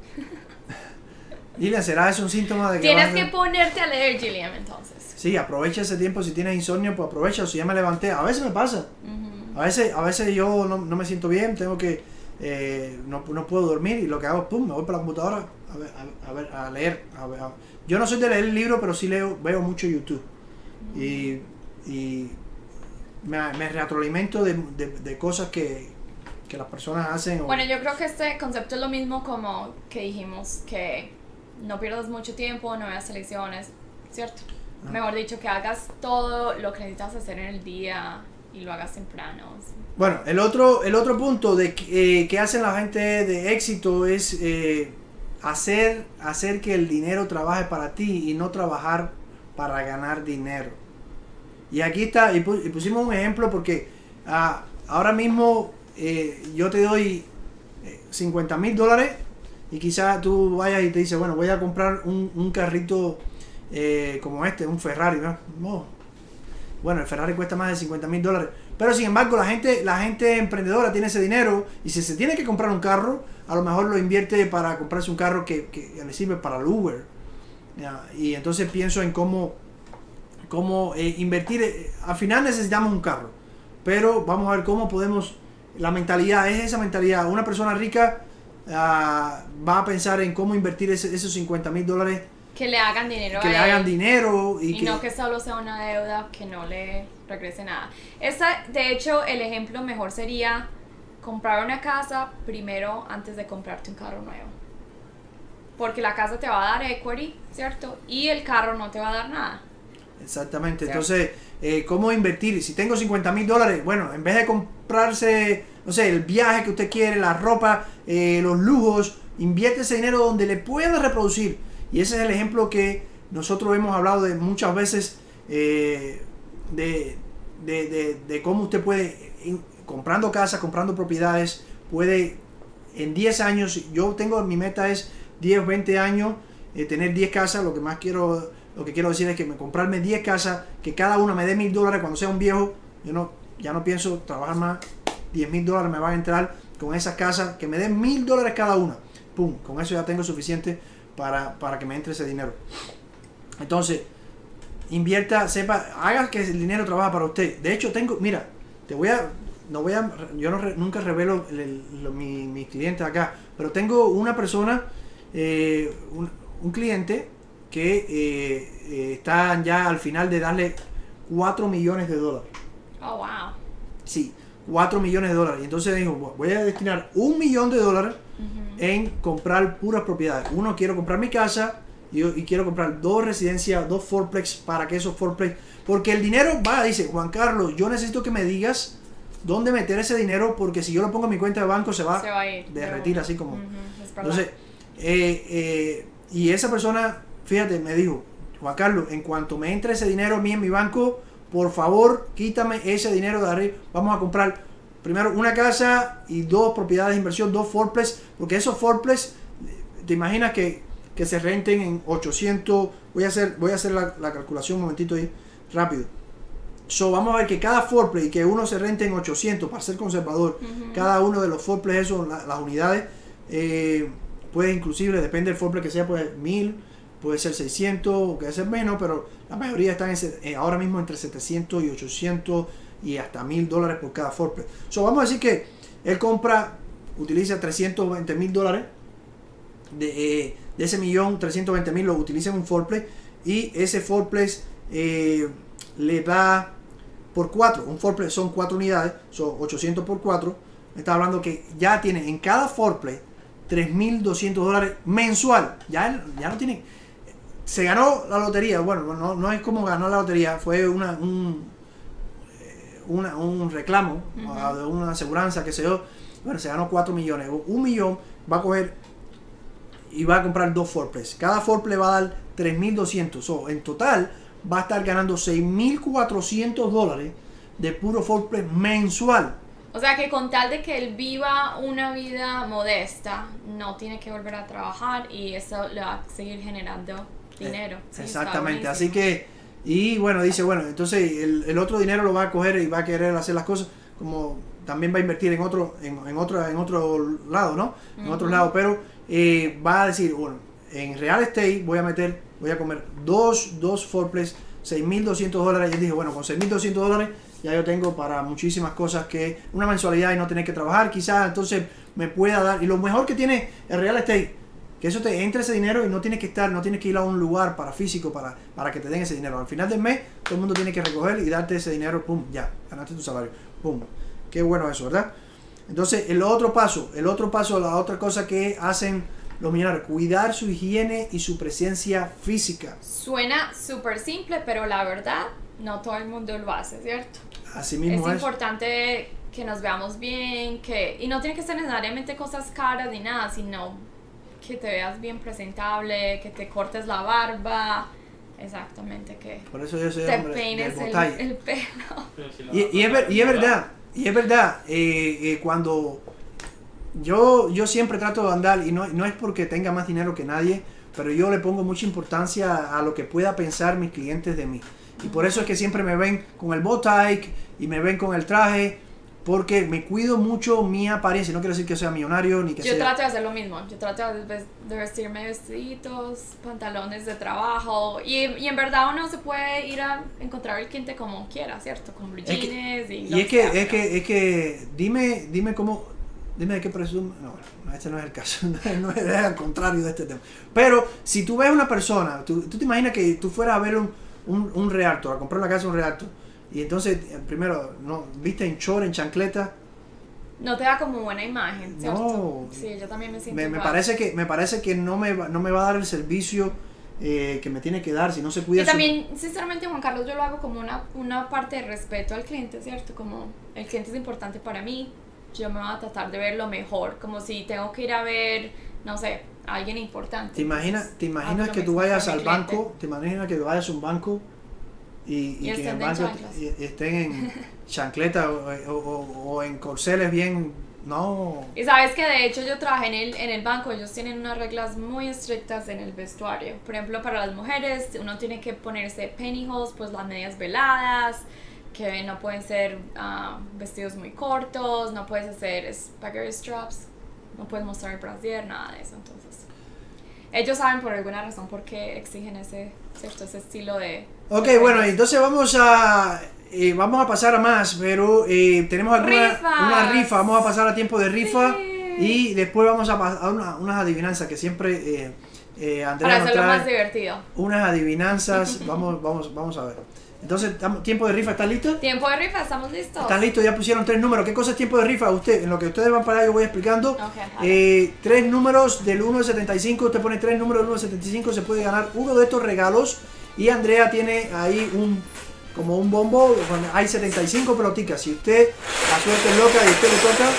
Gillian, ¿será eso un síntoma de que tienes vas que a... ponerte a leer, Gillian, entonces? Sí, aprovecha ese tiempo. Si tienes insomnio, pues aprovecha. O si ya me levanté, a veces me pasa. Uh-huh. A veces, a veces yo no, no me siento bien, tengo que, eh, no, no puedo dormir, y lo que hago es, pum, me voy para la computadora a ver, a, a, ver, a leer. A ver, a... Yo no soy de leer el libro, pero sí leo, veo mucho YouTube. Uh-huh. Y, y me, me retroalimento de, de, de cosas que, que las personas hacen. O... Bueno, yo creo que este concepto es lo mismo como que dijimos, que no pierdas mucho tiempo, no veas elecciones, ¿cierto? Ah. Mejor dicho, que hagas todo lo que necesitas hacer en el día y lo hagas temprano. ¿Sí? Bueno, el otro, el otro punto de que, eh, que hacen la gente de éxito es eh, hacer, hacer que el dinero trabaje para ti y no trabajar para ganar dinero. Y aquí está, y, pu y pusimos un ejemplo porque ah, ahora mismo eh, yo te doy eh, cincuenta mil dólares y quizás tú vayas y te dices, bueno, voy a comprar un, un carrito eh, como este, un Ferrari, ¿no? No. Bueno, el Ferrari cuesta más de cincuenta mil dólares. Pero sin embargo, la gente, la gente emprendedora tiene ese dinero, y si se tiene que comprar un carro, a lo mejor lo invierte para comprarse un carro que, que le sirve para el Uber. ¿Ya? Y entonces pienso en cómo, cómo eh, invertir. Eh, al final necesitamos un carro, pero vamos a ver cómo podemos. La mentalidad es esa mentalidad. Una persona rica uh, va a pensar en cómo invertir ese, esos cincuenta mil dólares. Que le hagan dinero que a le él, hagan dinero y, y que, no que solo sea una deuda que no le regrese nada. Esta, de hecho, el ejemplo mejor sería comprar una casa primero antes de comprarte un carro nuevo, porque la casa te va a dar equity, ¿cierto? Y el carro no te va a dar nada. Exactamente. ¿Cierto? Entonces, eh, ¿cómo invertir? Si tengo cincuenta mil dólares, bueno, en vez de comprarse, no sé, el viaje que usted quiere, la ropa, eh, los lujos, invierte ese dinero donde le pueda reproducir. Y ese es el ejemplo que nosotros hemos hablado de muchas veces, eh, de, de, de, de cómo usted puede, in, comprando casas, comprando propiedades, puede en diez años, yo tengo, mi meta es diez, veinte años, eh, tener diez casas. Lo que más quiero, lo que quiero decir es que me comprarme diez casas, que cada una me dé mil dólares cuando sea un viejo. Yo no, ya no pienso trabajar más, diez mil dólares me van a entrar con esas casas, que me den mil dólares cada una. Pum, con eso ya tengo suficiente Para, para que me entre ese dinero. Entonces, invierta, sepa, haga que el dinero trabaje para usted. De hecho, tengo, mira, te voy a, no voy a, yo no, nunca revelo el, el, mi, mis clientes acá, pero tengo una persona, eh, un, un cliente que eh, eh, está ya al final de darle cuatro millones de dólares. Oh, wow. Sí, cuatro millones de dólares. Y entonces dijo, voy a destinar un millón de dólares Uh-huh. en comprar puras propiedades. Uno, quiero comprar mi casa y, y quiero comprar dos residencias, dos fourplex, para que esos fourplex, porque el dinero va, dice Juan Carlos, yo necesito que me digas dónde meter ese dinero, porque si yo lo pongo en mi cuenta de banco se va, se va a ir, derretir no. así como. Uh-huh. Entonces, eh, eh, y esa persona, fíjate, me dijo, Juan Carlos, en cuanto me entre ese dinero a mí en mi banco, por favor, quítame ese dinero de arriba, vamos a comprar primero una casa y dos propiedades de inversión, dos fourplex, porque esos fourplex, te imaginas que, que se renten en ochocientos, voy a hacer, voy a hacer la, la calculación un momentito ahí, rápido. So, vamos a ver que cada fourplex, y que uno se rente en ochocientos, para ser conservador, uh-huh. cada uno de los fourplex, esos, la, las unidades, eh, puede inclusive, depende del fourplex que sea, puede ser mil, puede ser seiscientos, o puede ser menos, pero la mayoría están en, eh, ahora mismo entre setecientos y ochocientos, y hasta mil dólares por cada fourplex. So, vamos a decir que él compra, utiliza trescientos veinte mil dólares de, eh, de ese millón trescientos veinte mil lo utilicen un fourplex y ese fourplex eh, le da por cuatro, un fourplex son cuatro unidades, son ochocientos por cuatro, me está hablando que ya tiene en cada fourplex tres mil doscientos dólares mensual, ya, ya no tiene, se ganó la lotería, bueno, no, no es como ganó la lotería, fue una, un, una, un reclamo uh-huh. de una aseguranza que se dio, bueno, se ganó cuatro millones, un millón va a coger y va a comprar dos fourplex, cada fourplex va a dar tres mil doscientos, so, en total va a estar ganando seis mil cuatrocientos dólares de puro fourplex mensual. O sea que con tal de que él viva una vida modesta, no tiene que volver a trabajar y eso le va a seguir generando dinero. Sí, exactamente, así que, y bueno, dice, bueno, entonces el, el otro dinero lo va a coger y va a querer hacer las cosas, como también va a invertir en otro, en, en otro, en otro lado, ¿no? En uh-huh. otro lado, pero eh, va a decir, bueno, en real estate voy a meter, voy a comer dos, dos fourplex, seis mil doscientos dólares, y él dijo, bueno, con seis mil doscientos dólares ya yo tengo para muchísimas cosas, que una mensualidad y no tener que trabajar quizás, entonces me pueda dar, y lo mejor que tiene el real estate, que eso te entre ese dinero y no tienes que estar, no tienes que ir a un lugar para físico para, para que te den ese dinero, al final del mes todo el mundo tiene que recoger y darte ese dinero, pum, ya, ganaste tu salario, pum, qué bueno eso, ¿verdad? Entonces el otro paso, el otro paso, la otra cosa que hacen los millonarios, cuidar su higiene y su presencia física. Suena súper simple, pero la verdad no todo el mundo lo hace, ¿cierto? Así mismo es. Es importante que nos veamos bien, que y no tiene que ser necesariamente cosas caras ni nada, sino que te veas bien presentable, que te cortes la barba, exactamente, que por eso yo soy te hombre peines del el, el pelo. Si y, y, es ver, y es verdad, y es verdad, eh, eh, cuando yo, yo siempre trato de andar, y no, no es porque tenga más dinero que nadie, pero yo le pongo mucha importancia a lo que pueda pensar mis clientes de mí. Y por eso es que siempre me ven con el bow tie y me ven con el traje, porque me cuido mucho mi apariencia. No quiero decir que sea millonario ni que yo sea... Yo trato de hacer lo mismo. Yo trato de vestirme vestiditos, pantalones de trabajo. Y, y en verdad uno se puede ir a encontrar el cliente como quiera, ¿cierto? Con blue jeans es que, y... Y es que, es, que, es que, dime, dime cómo... Dime de qué presume... No, bueno, este no es el caso. No es al contrario de este tema. Pero si tú ves una persona, tú, tú te imaginas que tú fueras a ver un, un, un realtor, a comprar una casa de un realtor. Y entonces, primero, no, viste en short, en chancleta. No te da como buena imagen, ¿cierto? No. Sí, yo también me siento Me, me igual. parece que, me parece que no, me, no me va a dar el servicio eh, que me tiene que dar si no se cuida. Y también, su... sinceramente, Juan Carlos, yo lo hago como una, una parte de respeto al cliente, ¿cierto? Como el cliente es importante para mí. Yo me voy a tratar de ver lo mejor, como si tengo que ir a ver, no sé, a alguien importante. ¿Te imaginas, ¿te imaginas que tú vayas al banco? ¿Te imaginas que vayas a un banco y, y, y que en el banco y, y estén en chancleta o, o, o, o en corceles bien? No. Y sabes que de hecho yo trabajé en el, en el banco, ellos tienen unas reglas muy estrictas en el vestuario. Por ejemplo, para las mujeres uno tiene que ponerse pantyhose, pues las medias veladas, que no pueden ser uh, vestidos muy cortos, no puedes hacer spaghetti straps, no puedes mostrar el brasier, nada de eso. Entonces, ellos saben por alguna razón por qué exigen ese, ¿cierto? Ese estilo de... Ok, de bueno, entonces vamos a eh, vamos a pasar a más, pero eh, tenemos alguna Rifas. una rifa, vamos a pasar a tiempo de rifa Sí. y después vamos a pasar a una, unas adivinanzas que siempre eh, eh, Andrea Para nos hacerlo trae más divertido. unas adivinanzas, vamos, vamos, vamos a ver. Entonces, tiempo de rifa, ¿están listos? Tiempo de rifa, ¿estamos listos? Están listos, ya pusieron tres números. ¿Qué cosa es tiempo de rifa? Usted, en lo que ustedes van para allá, yo voy explicando. Okay, eh, tres números del uno al setenta y cinco. Usted pone tres números del uno al setenta y cinco. Se puede ganar uno de estos regalos. Y Andrea tiene ahí un como un bombo. Hay setenta y cinco pelotitas. Si usted, la suerte es loca y usted le toca,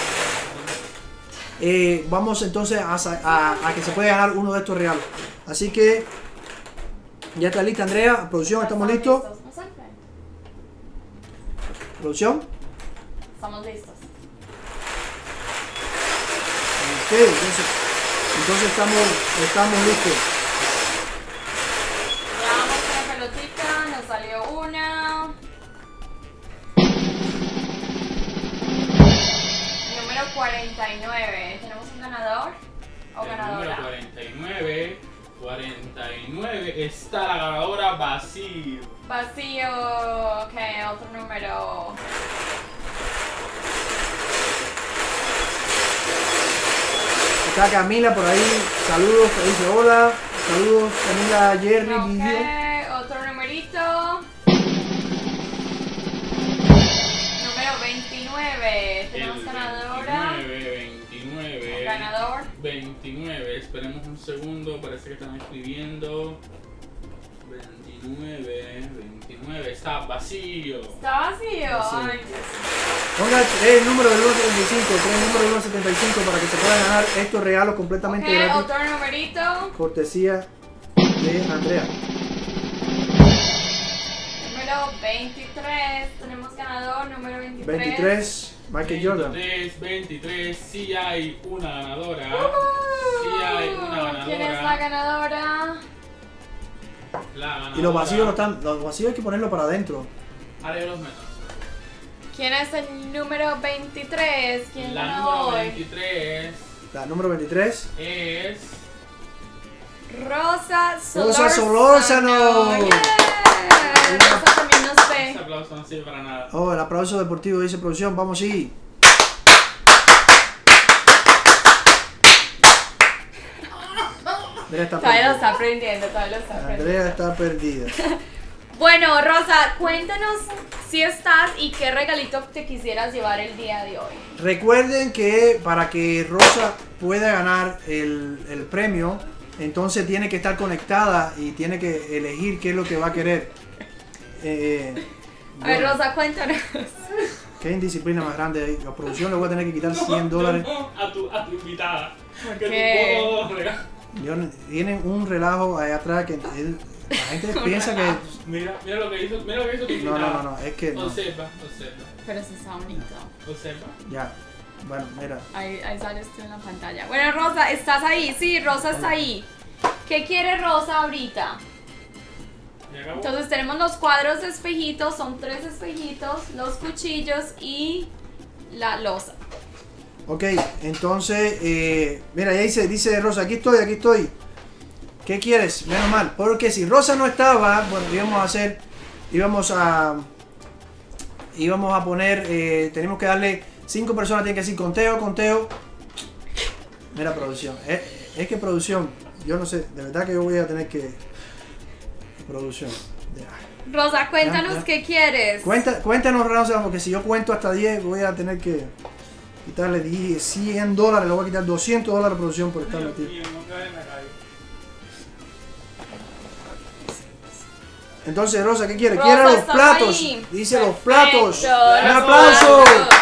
eh, vamos entonces a, a, a que se puede ganar uno de estos regalos. Así que ya está lista, Andrea. Producción, ¿estamos listos? ¿Producción? Estamos listos. Ok, entonces, entonces estamos, estamos listos. Ya vamos con la pelotita, nos salió una. Número cuarenta y nueve. ¿Tenemos un ganador o El ganadora? número cuarenta y nueve. cuarenta y nueve está la ganadora vacío. Vacío, ok, otro número. Ok, Está Camila por ahí. Saludos, que dice hola. Saludos, Camila, Jerry, Guido. Ok, otro numerito. Número veintinueve. Tenemos El ganadora. veintinueve, veintinueve. Ganador. veintinueve. Esperemos un segundo. Parece que están escribiendo. veintinueve, veintinueve. Está vacío. Está vacío. Vacío. Ay, Dios. Ponga el número del uno setenta y cinco, tres número del uno setenta y cinco para que se puedan ganar estos regalos completamente Ok, gratis. otro numerito. Cortesía de Andrea. Número veintitrés. Tenemos ganador. Número veintitrés. veintitrés, Michael Jordan. veintitrés, veintitrés. Sí hay una ganadora. Uh, Sí hay una ganadora. ¿Quién es la ganadora? La ganadora. Y los vacíos no están, los vacíos hay que ponerlos para adentro. Ahora yo los meto. ¿Quién es el número veintitrés? ¿Quién La ganó número hoy? veintitrés La número veintitrés. es. Rosa Solórzano. Rosa Solórzano. Yeah. Rosa también nos Ese ve. aplauso no sirve para nada. Oh, el aplauso deportivo dice producción, vamos sí. Andrea está Todavía lo perdida. está aprendiendo, todavía lo está aprendiendo. Andrea está perdida. Bueno, Rosa, cuéntanos si estás y qué regalito te quisieras llevar el día de hoy. Recuerden que para que Rosa pueda ganar el, el premio, entonces tiene que estar conectada y tiene que elegir qué es lo que va a querer. Eh, A ver, bueno, Rosa, cuéntanos. qué indisciplina más grande hay. La producción le voy a tener que quitar cien dólares. No, a tu, a tu invitada. ¿Por Que qué? tu puedo regalar. Yo- tienen un relajo ahí atrás que él- la gente piensa que... Mira, mira lo que hizo, mira lo que hizo tu No, invitada. no, no, no, es que no. Observa, observa, Pero sí está bonito. observa. Ya, bueno, mira. Ahí, ahí sales tú en la pantalla. Bueno, Rosa, ¿estás ahí? Sí, Rosa está ahí. ¿Qué quiere Rosa ahorita? ¿Ya acabó? Entonces tenemos los cuadros de espejitos, son tres espejitos, los cuchillos y la losa. Ok, entonces, eh, mira, ahí dice, dice Rosa, aquí estoy, aquí estoy. ¿Qué quieres? Menos mal, porque si Rosa no estaba, bueno, íbamos a hacer, íbamos a, íbamos a poner, eh, tenemos que darle, cinco personas tienen que decir conteo, conteo. Mira, producción, es, es que producción, yo no sé, de verdad que yo voy a tener que, producción. Ya. Rosa, cuéntanos Ya, ya. qué quieres. Cuenta, cuéntanos, Rosa, porque si yo cuento hasta diez, voy a tener que quitarle diez, cien dólares, le voy a quitar doscientos dólares de producción por estar Dios metido. mío, no cae en la calle. Entonces, Rosa, ¿qué quiere? Rosa, Quiere los ¿estás platos. ahí? Dice los Perfecto. platos. Un Los aplauso. platos.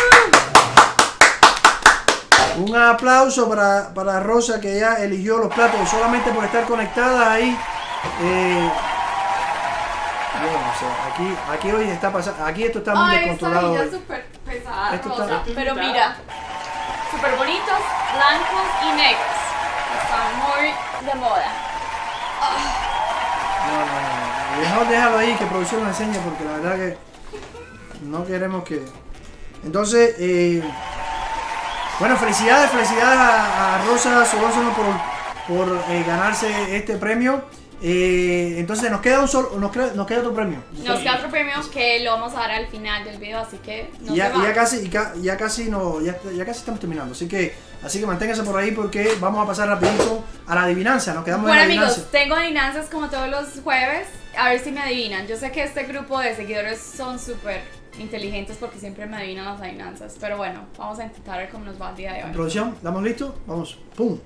Un aplauso para, para Rosa que ya eligió los platos solamente por estar conectada ahí. Eh, bueno, o sea, aquí, aquí hoy está pasando, aquí esto está muy Ay, esta descontrolado vida hoy. es súper pesada, Esto Rosa. está- Pero mira, súper bonitos, blancos y negros. Están muy de moda. No, no, no, no. Mejor déjalo ahí que producción lo enseñe porque la verdad que no queremos que... Entonces, eh, bueno, felicidades, felicidades a, a Rosa Solórzano por, por eh, ganarse este premio. Eh, entonces nos queda un solo, nos queda, nos queda otro premio. Nos queda otro premio que lo vamos a dar al final del video, así que no Y ya, se y ya va. casi, y ca- ya casi no, ya, ya casi estamos terminando. Así que, así que manténganse por ahí porque vamos a pasar rapidito a la adivinanza. Nos quedamos Bueno en la adivinanza. amigos, tengo adivinanzas como todos los jueves. A ver si me adivinan. Yo sé que este grupo de seguidores son súper inteligentes porque siempre me adivinan las adivinanzas. Pero bueno, vamos a intentar ver cómo nos va el día de hoy. Producción, ¿estamos listos? Vamos, pum.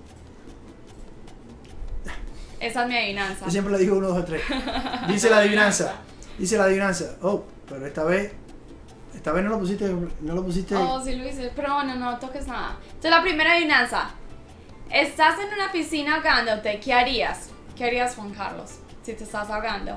Esa es mi adivinanza. Yo siempre le digo uno, dos, tres. Dice la adivinanza. Dice la adivinanza. Oh, pero esta vez, esta vez no lo pusiste, no lo pusiste. Oh, sí lo hice, pero bueno, no toques nada. Entonces la primera adivinanza. Estás en una piscina ahogándote, ¿qué harías? ¿Qué harías, Juan Carlos, si te estás ahogando?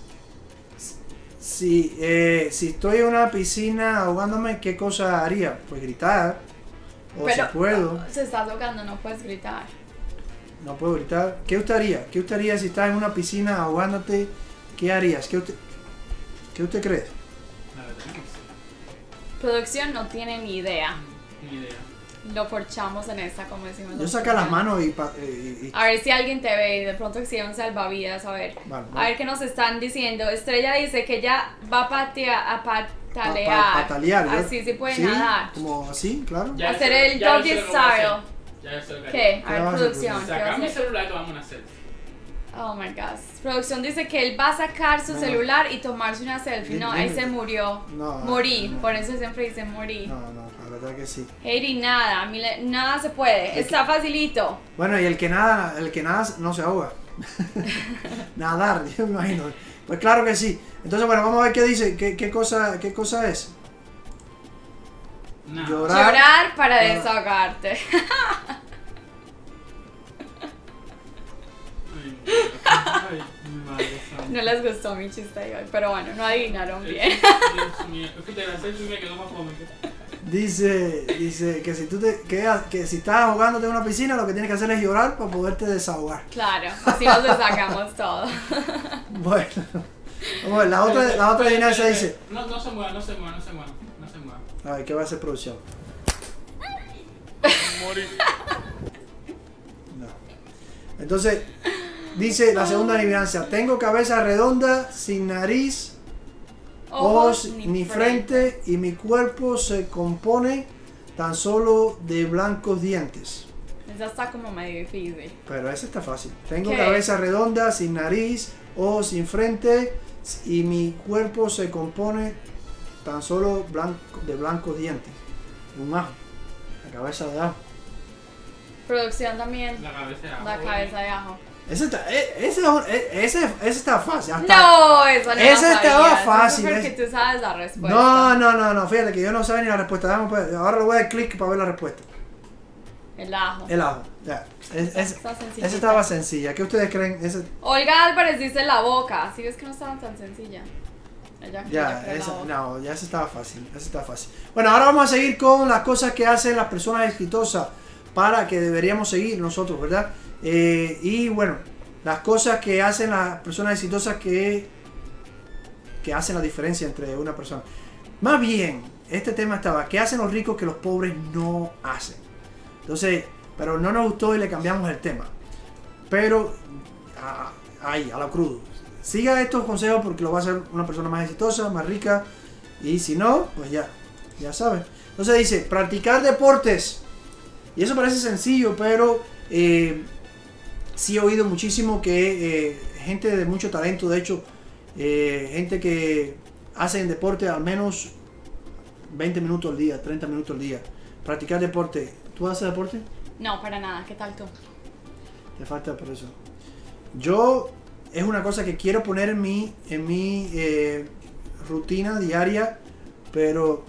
Si, eh, si estoy en una piscina ahogándome, ¿qué cosa haría? Pues gritar. O Pero si puedo, si estás ahogando no puedes gritar. no puedo gritar. ¿Qué usted haría? ¿Qué usted haría si estás en una piscina ahogándote? ¿Qué harías? ¿Qué usted, qué usted cree? La verdad que sí. Producción no tiene ni idea. Ni idea. Lo corchamos en esta, como decimos. Yo los saca las mexicanos. manos y, pa- y- y- A ver si alguien te ve y de pronto exige un salvavidas, a ver. Vale, A vale. ver qué nos están diciendo. Estrella dice que ella va a patear, a pa- patalear. pa- patalear. yo- Así sí puede ¿sí? nadar. Como así, claro. Ya Hacer sé- el ya doggy sé lo que voy a style. hacer. Ya eso es lo que ¿Qué? ¿Qué A ver, vas a hacer, producción. ¿qué vas a Saca mi hacer? celular y tomamos una selfie. Oh my gosh. Producción dice que él va a sacar su No. celular y tomarse una selfie. No, Dime- él se murió. No, Morí. no. Por eso siempre dice morí. No, no, la verdad que sí. Heidi, nada. Mile- nada se puede. Está facilito. Bueno, y el que nada, el que nada no se ahoga. Nadar, yo me imagino. Pues claro que sí. Entonces, bueno, vamos a ver qué dice, qué, qué cosa, qué cosa es. No. Llorar. Llorar para Ah. desahogarte. Ay, ay, mi madre santa. No les gustó mi chiste de hoy, pero bueno, no adivinaron bien. Dios mío, es que te la selfie me quedó más cómico. Dice, dice que si tú te quedas, que si estás ahogándote en una piscina, lo que tienes que hacer es llorar para poderte desahogar. Claro, así nos desahogamos todo. Bueno, vamos a ver, la otra, la otra adivinanza dice, No, no se mueva, no se mueva, no se mueva. No se mueva. a ver, ¿qué va a hacer producción? Morir. No. Entonces, dice la segunda adivinanza, tengo cabeza redonda, sin nariz, ojos ni frente y mi cuerpo se compone tan solo de blancos dientes. Esa está como medio difícil. Pero esa está fácil. Tengo ¿Qué? cabeza redonda, sin nariz, ojos sin frente y mi cuerpo se compone tan solo blanco, de blancos dientes. Un ajo. La cabeza de ajo. Producción también. La cabeza de ajo. La cabeza de ajo. Ese está, e- ese, ese, ese, ese está fácil. hasta- No, eso no Ese lo estaba sabías. fácil, Eso es porque ese- tú sabes la respuesta. No, no, no, no, fíjate que yo no sabía ni la respuesta. Dame, pues, ahora le voy a dar clic para ver la respuesta. El ajo. El ajo. Ya. Es, es- Está sencillita. esa estaba sencilla. ¿Qué ustedes creen? Ese, Olga Álvarez dice la boca. ¿Sí ves que no estaba tan sencilla? Ella, ella ya, cree la esa, boca. no, ya esa estaba fácil. Esa estaba fácil. Bueno, ahora vamos a seguir con las cosas que hacen las personas exitosas para que deberíamos seguir nosotros, ¿verdad? Eh, y bueno, las cosas que hacen las personas exitosas que, que hacen la diferencia entre una persona. Más bien, este tema estaba, ¿qué hacen los ricos que los pobres no hacen? Entonces, pero no nos gustó y le cambiamos el tema. Pero, a- ahí, a lo crudo. Siga estos consejos porque lo va a hacer una persona más exitosa, más rica. Y si no, pues ya, ya sabes. Entonces dice, practicar deportes. Y eso parece sencillo, pero eh, sí he oído muchísimo que eh, gente de mucho talento, de hecho, eh, gente que hacen deporte al menos veinte minutos al día, treinta minutos al día. Practicar deporte. ¿Tú haces deporte? No, para nada. ¿Qué tal tú? Te falta por eso. Yo, es una cosa que quiero poner en mi, en mi eh, rutina diaria, pero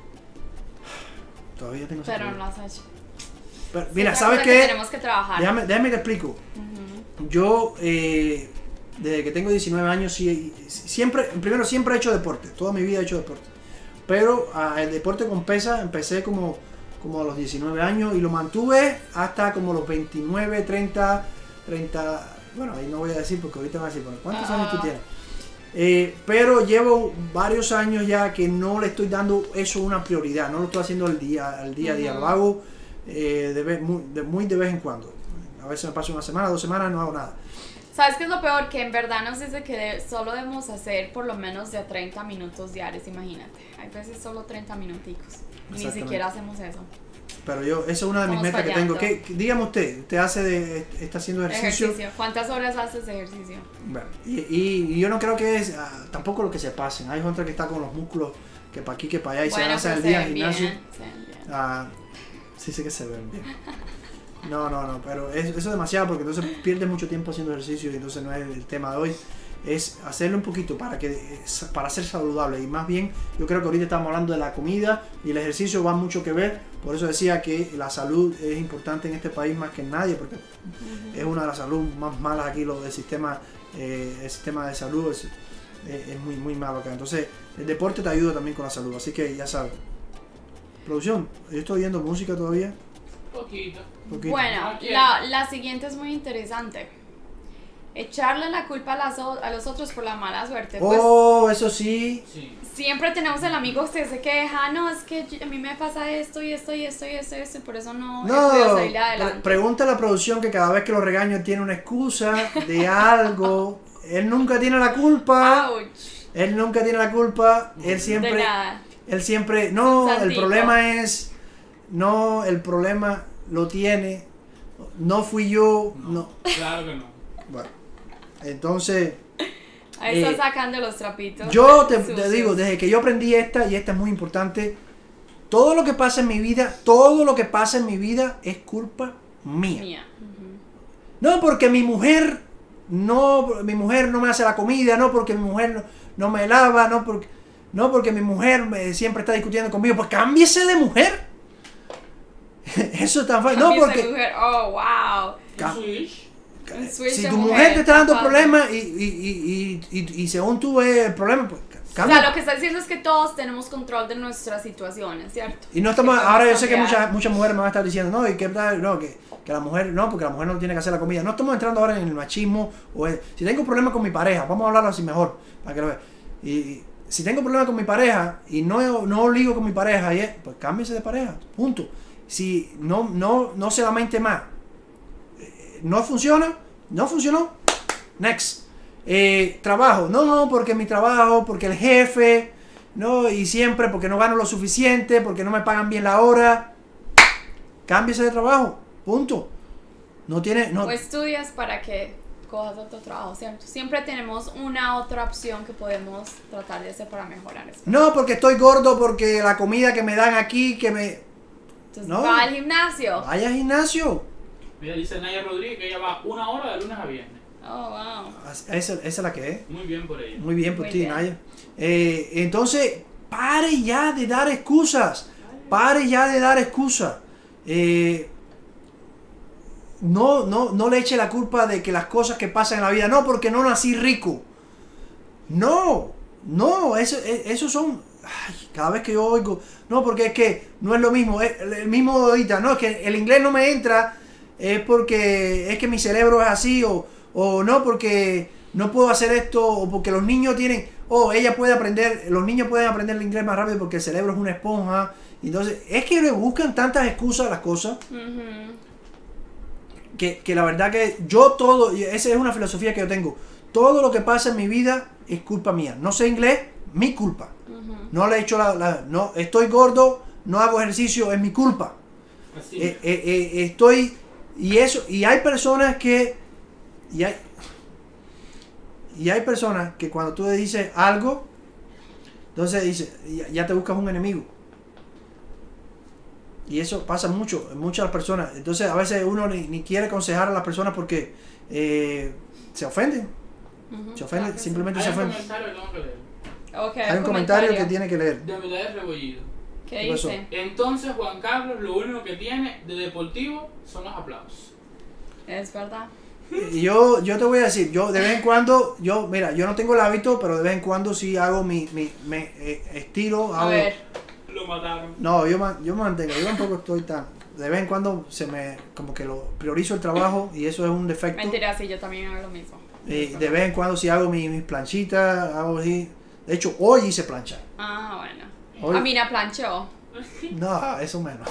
todavía tengo ese Pero no problema. lo has hecho. Pero, Sí, mira, es ¿sabes algo que qué? tenemos que trabajar. Déjame, déjame te explico. Ujú. Yo, eh, desde que tengo diecinueve años, sí, siempre, primero siempre he hecho deporte. Toda mi vida he hecho deporte. Pero ah, el deporte con pesa empecé como, como a los diecinueve años y lo mantuve hasta como los veintinueve, treinta, treinta. Bueno, ahí no voy a decir porque ahorita van a decir, bueno, ¿cuántos Ah. años tú tienes? Eh, pero llevo varios años ya que no le estoy dando eso una prioridad. No lo estoy haciendo al día, al día a día. Ujú. Lo hago eh, de vez- muy, de, muy de vez en cuando. A veces me paso una semana, dos semanas, no hago nada. ¿Sabes qué es lo peor? Que en verdad nos dice que de- solo debemos hacer por lo menos de treinta minutos diarios, imagínate. Hay veces solo treinta minuticos. Y ni Exactamente. siquiera hacemos eso. Pero yo, esa es una de mis Estamos metas que tengo. fallando. ¿Qué, qué- dígame usted, usted hace de, está haciendo ejercicio. Ejercicio. ¿Cuántas horas haces de ejercicio? Bueno, y, y- y yo no creo que es ah, tampoco lo que se pasen. Hay gente que está con los músculos que para aquí, que para allá y se lanza pues el se día al ven gimnasio. bien, se ven bien. Ah, sí sé que se ven bien. No, no, no, pero es- eso es demasiado porque entonces pierdes mucho tiempo haciendo ejercicio y entonces no es el tema de hoy. Es hacerlo un poquito para que para ser saludable y más bien yo creo que ahorita estamos hablando de la comida y el ejercicio va mucho que ver. Por eso decía que la salud es importante en este país más que en nadie porque es una de las salud más malas aquí, lo del sistema, eh, el sistema de salud es, es, es muy, muy malo acá. Entonces el deporte te ayuda también con la salud, así que ya sabes. Producción, yo estoy oyendo música todavía. Poquito. Poquito. Bueno, Ah, ¿quién? la, la siguiente es muy interesante. Echarle la culpa a, las o- a los otros por la mala suerte. Pues Oh, eso sí. Sí. siempre tenemos el amigo que se queja, no, es que yo- a mí me pasa esto y esto y esto y esto y esto y por eso no, he No, podido salir pre- adelante. pregunta a la producción que cada vez que lo regaño él tiene una excusa de algo. Él nunca tiene la culpa. Ouch. Él nunca tiene la culpa. Él De siempre, nada. él siempre, no, Un el santico. problema es, no, el problema lo tiene, no fui yo, No, no. claro que no. Bueno, entonces, Ahí Eh, está sacando los trapitos. yo te, te sucios. digo, desde que yo aprendí esta, y esta es muy importante, todo lo que pasa en mi vida, todo lo que pasa en mi vida es culpa mía. Mía. Ujú. No porque mi mujer no, mi mujer no me hace la comida, no porque mi mujer no, no me lava, no porque, no porque mi mujer me- siempre está discutiendo conmigo, pues cámbiese de mujer. Eso es tan fácil. No Cambies de porque mujer. Oh, wow. Ca- Un switch. Un switch si de tu mujer, mujer te está dando fácil. problemas y, y, y, y, y, y según tú ves el problema, pues O cambia. sea, lo que está diciendo es que todos tenemos control de nuestras situaciones, ¿cierto? Y no estamos, Que ahora yo podemos sé que cambiar. muchas, muchas mujeres me van a estar diciendo, no, y que, no, que, que la mujer, no, porque la mujer no tiene que hacer la comida. No estamos entrando ahora en el machismo. O el- si tengo un problema con mi pareja, vamos a hablarlo así mejor, para que lo vean. Y, y si tengo un problema con mi pareja y no, no ligo con mi pareja, y es, pues cámbiese de pareja, punto. Si no, no, no se lamente más, eh, no funciona, no funcionó, next. Eh, trabajo, no, no, porque mi trabajo, porque el jefe, no, y siempre porque no gano lo suficiente, porque no me pagan bien la hora, cámbiese de trabajo, punto. No tiene, no, O estudias para que cojas otro trabajo, ¿cierto? Siempre tenemos una otra opción que podemos tratar de hacer para mejorar eso. no, porque estoy gordo, porque la comida que me dan aquí, que me, Entonces, No. va al gimnasio. vaya al gimnasio. Mira, dice Naya Rodríguez que ella va una hora de lunes a viernes. Oh, wow. Esa, esa es la que es. Muy bien por ella. Muy bien por Muy ti, bien. Naya. Eh, entonces, pare ya de dar excusas. Pare ya de dar excusas. Eh, no, no, no le eche la culpa de que las cosas que pasan en la vida, no, porque no nací rico. No, no, eso, eso son... Ay, cada vez que yo oigo, no, porque es que no es lo mismo, es el mismo ahorita, no, es que el inglés no me entra, es porque es que mi cerebro es así, o, o no, porque no puedo hacer esto, o porque los niños tienen, o ella puede aprender, los niños pueden aprender el inglés más rápido porque el cerebro es una esponja. Entonces, es que le buscan tantas excusas a las cosas, Ujú. que, que la verdad que yo todo, y esa es una filosofía que yo tengo, todo lo que pasa en mi vida es culpa mía. No sé inglés, mi culpa. Ujú. No le he hecho la, la- no, estoy gordo, no hago ejercicio, es mi culpa. Así. Eh, eh, eh, estoy, y eso, y hay personas que, y hay, y hay personas que cuando tú le dices algo, entonces dice, ya, ya te buscas un enemigo. Y eso pasa mucho, en muchas personas. Entonces a veces uno ni, ni quiere aconsejar a las personas porque eh, se ofenden. Ujú. Se ofenden, Claro que sí. simplemente Hay se un ofenden. comentario que tengo que leer. Ok, Hay un comentario que tiene que leer. De Milares Rebollido. ¿Qué ¿Qué pasó? dice? Entonces Juan Carlos lo único que tiene de deportivo son los aplausos. Es verdad. Y yo, yo te voy a decir, yo de vez en cuando, yo, mira, yo no tengo el hábito, pero de vez en cuando sí hago mi, mi, me eh, estiro, A hago, ver. Lo mataron. no, yo, ma- yo me mantengo, yo tampoco estoy tan, de vez en cuando se me, como que lo priorizo el trabajo y eso es un defecto. Mentira, sí, yo también hago lo mismo. Y de vez en cuando sí hago mi- mis planchitas, hago así, de hecho hoy hice plancha. Ah, bueno. Hoy- Ah, mira, planchó. No, eso menos.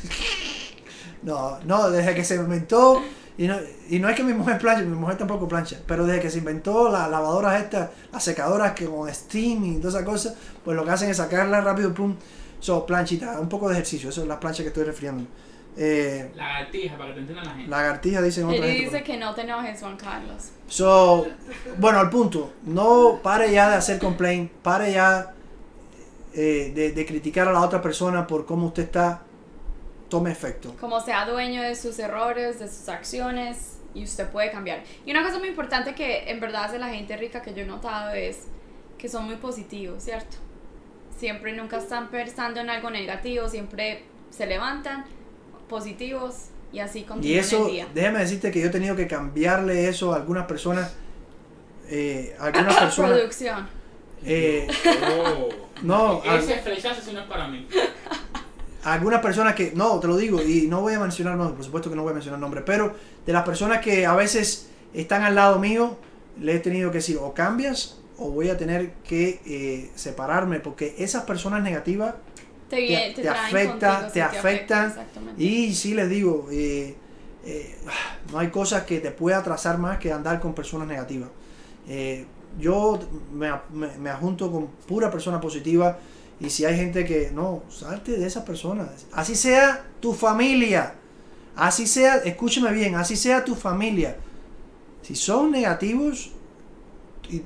No, no, desde que se inventó, y no, y no es que mi mujer planche, mi mujer tampoco plancha, pero desde que se inventó las lavadoras estas, las secadoras que con steam y todas esas cosas, pues lo que hacen es sacarla rápido, pum, so, planchita, un poco de ejercicio, eso es las planchas que estoy refiriendo. Eh, Lagartija, para que te entienda la gente. lagartija dicen otra Él gente. por dice ahí. que no te enojes, Juan Carlos. So, bueno, al punto, no pare ya de hacer complaint, pare ya eh, de, de criticar a la otra persona por cómo usted está, tome efecto. Como sea dueño de sus errores, de sus acciones, y usted puede cambiar. Y una cosa muy importante que en verdad hace la gente rica que yo he notado es que son muy positivos, ¿cierto? Siempre nunca están pensando en algo negativo, siempre se levantan positivos y así Y continúan eso, el día. déjame decirte que yo he tenido que cambiarle eso a algunas personas. Eh, a algunas personas. Producción. eh, Oh. No, Ese flechazo sí no es para mí. a algunas personas que. No, te lo digo, y no voy a mencionar nombres, por supuesto que no voy a mencionar nombres, pero de las personas que a veces están al lado mío, le he tenido que decir: o cambias, o voy a tener que eh, separarme, porque esas personas negativas. Te, vie- te te traen afecta, contigo, te sí, afectan, exactamente. Y sí les digo, eh, eh, no hay cosas que te pueda atrasar más que andar con personas negativas. Eh, yo me, me, me adjunto con pura persona positiva Y si hay gente que, no, salte de esa persona. Así sea tu familia. Así sea, escúchame bien, así sea tu familia. Si son negativos, y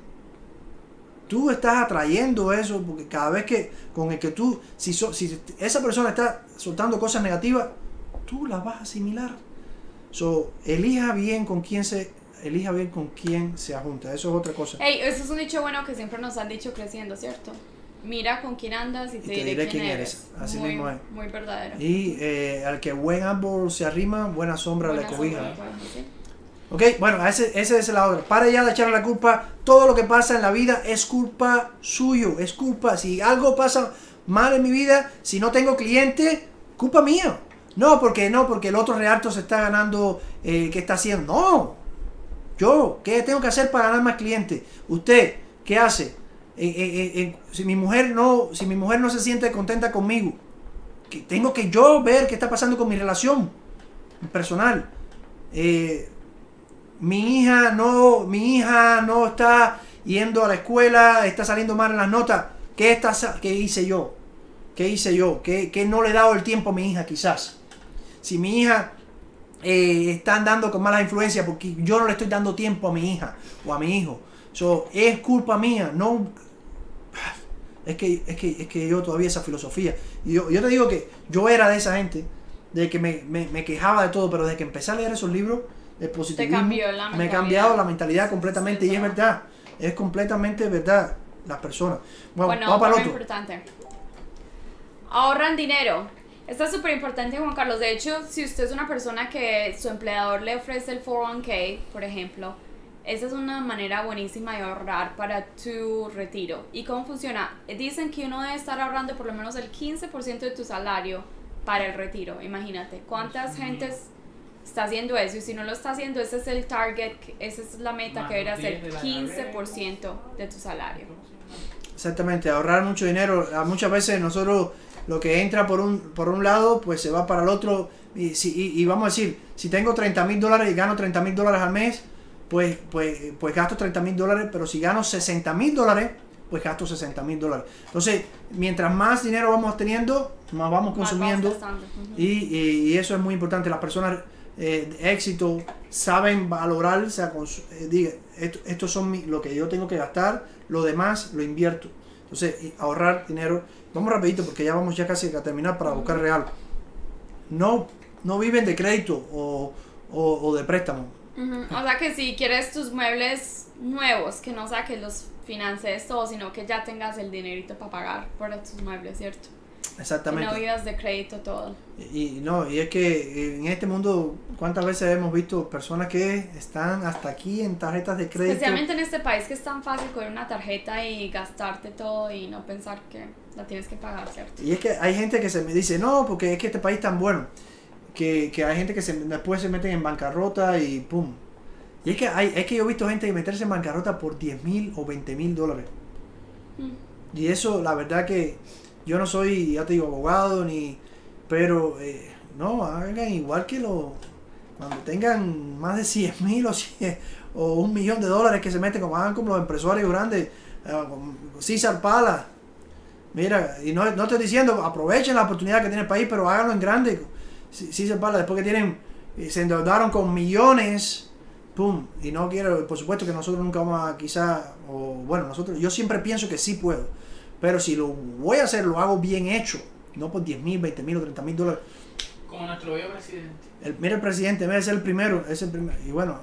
tú estás atrayendo eso, porque cada vez que, con el que tú, si, so, si esa persona está soltando cosas negativas, tú las vas a asimilar. So, elija bien con quién se, elija bien con quién se junta. Eso es otra cosa. Hey, eso es un dicho bueno que siempre nos han dicho creciendo, ¿cierto? Mira con quién andas y te, y te diré, diré quién, quién eres. eres. Así muy, mismo es. Muy verdadero. Y eh, al que buen árbol se arrima, buena sombra buena le cobija. Sombra, ¿sí? Ok, bueno, ese, ese es la otra. Para ya de echarle la culpa. Todo lo que pasa en la vida es culpa suyo. Es culpa. Si algo pasa mal en mi vida, si no tengo cliente, culpa mía. No, porque no, porque el otro realto se está ganando, eh, ¿qué está haciendo? No. Yo, ¿qué tengo que hacer para ganar más clientes? Usted, ¿qué hace? Eh, eh, eh, si mi mujer no si mi mujer no se siente contenta conmigo, que tengo que yo ver qué está pasando con mi relación personal. Eh, mi hija no mi hija no está yendo a la escuela, está saliendo mal en las notas. ¿Qué, está, qué hice yo? ¿Qué hice yo? ¿Qué, qué no le he dado el tiempo a mi hija quizás? Si mi hija eh, está andando con malas influencias porque yo no le estoy dando tiempo a mi hija o a mi hijo. So, es culpa mía, no. Es que, es que, es que yo todavía esa filosofía. Y yo, yo te digo que yo era de esa gente, de que me, me, me quejaba de todo, pero desde que empecé a leer esos libros, el positivismo, me ha cambiado la mentalidad completamente. Sí, y es verdad, es completamente verdad las personas. Bueno, bueno vamos para el otro. Importante. Ahorran dinero. Esto es súper importante, Juan Carlos. De hecho, si usted es una persona que su empleador le ofrece el cuatro oh uno k, por ejemplo, esa es una manera buenísima de ahorrar para tu retiro. ¿Y cómo funciona? Dicen que uno debe estar ahorrando por lo menos el quince por ciento de tu salario para el retiro. Imagínate, ¿cuántas gentes está haciendo eso? Y si no lo está haciendo, ese es el target, esa es la meta que debe ser quince por ciento de tu salario. Exactamente, ahorrar mucho dinero. Muchas veces nosotros lo que entra por un, por un lado, pues se va para el otro. Y, si, y, y vamos a decir, si tengo treinta mil dólares y gano treinta mil dólares al mes, Pues, pues, pues gasto treinta mil dólares, pero si gano sesenta mil dólares, pues gasto sesenta mil dólares. Entonces, mientras más dinero vamos teniendo, más vamos consumiendo. Más vamos uh-huh. y, y, y eso es muy importante. Las personas eh, de éxito saben valorar, o sea, eh, diga, esto, estos son mi, lo que yo tengo que gastar, lo demás lo invierto. Entonces, ahorrar dinero. Vamos rapidito porque ya vamos ya casi a terminar para uh-huh. buscar real. No, no viven de crédito o, o, o de préstamo. Uh-huh. O sea que si quieres tus muebles nuevos, que no saques los financies todo, sino que ya tengas el dinerito para pagar por tus muebles, ¿cierto? Exactamente. Que no vivas de crédito todo. Y, y no, y es que en este mundo, ¿cuántas veces hemos visto personas que están hasta aquí en tarjetas de crédito? Especialmente en este país que es tan fácil coger una tarjeta y gastarte todo y no pensar que la tienes que pagar, ¿cierto? Y es que hay gente que se me dice, no, porque es que este país es tan bueno. Que, que hay gente que se, después se meten en bancarrota y pum. Y es que hay, es que yo he visto gente meterse en bancarrota por diez mil o veinte mil dólares. Mm. Y eso, la verdad que yo no soy, ya te digo, abogado, ni pero eh, no, hagan igual que los, cuando tengan más de cien mil o, o un millón de dólares que se meten, como hagan como los empresarios grandes, eh, César Pala. Mira, y no, no estoy diciendo, aprovechen la oportunidad que tiene el país, pero háganlo en grande. Sí, sí se parla, después que tienen, se endeudaron con millones, pum, y no quiero, por supuesto que nosotros nunca vamos a quizá, o bueno, nosotros, yo siempre pienso que sí puedo, pero si lo voy a hacer, lo hago bien hecho, no por diez mil, veinte mil o treinta mil dólares. Como nuestro bello presidente. El, mira el presidente, debe ser el primero, es el primero, y bueno,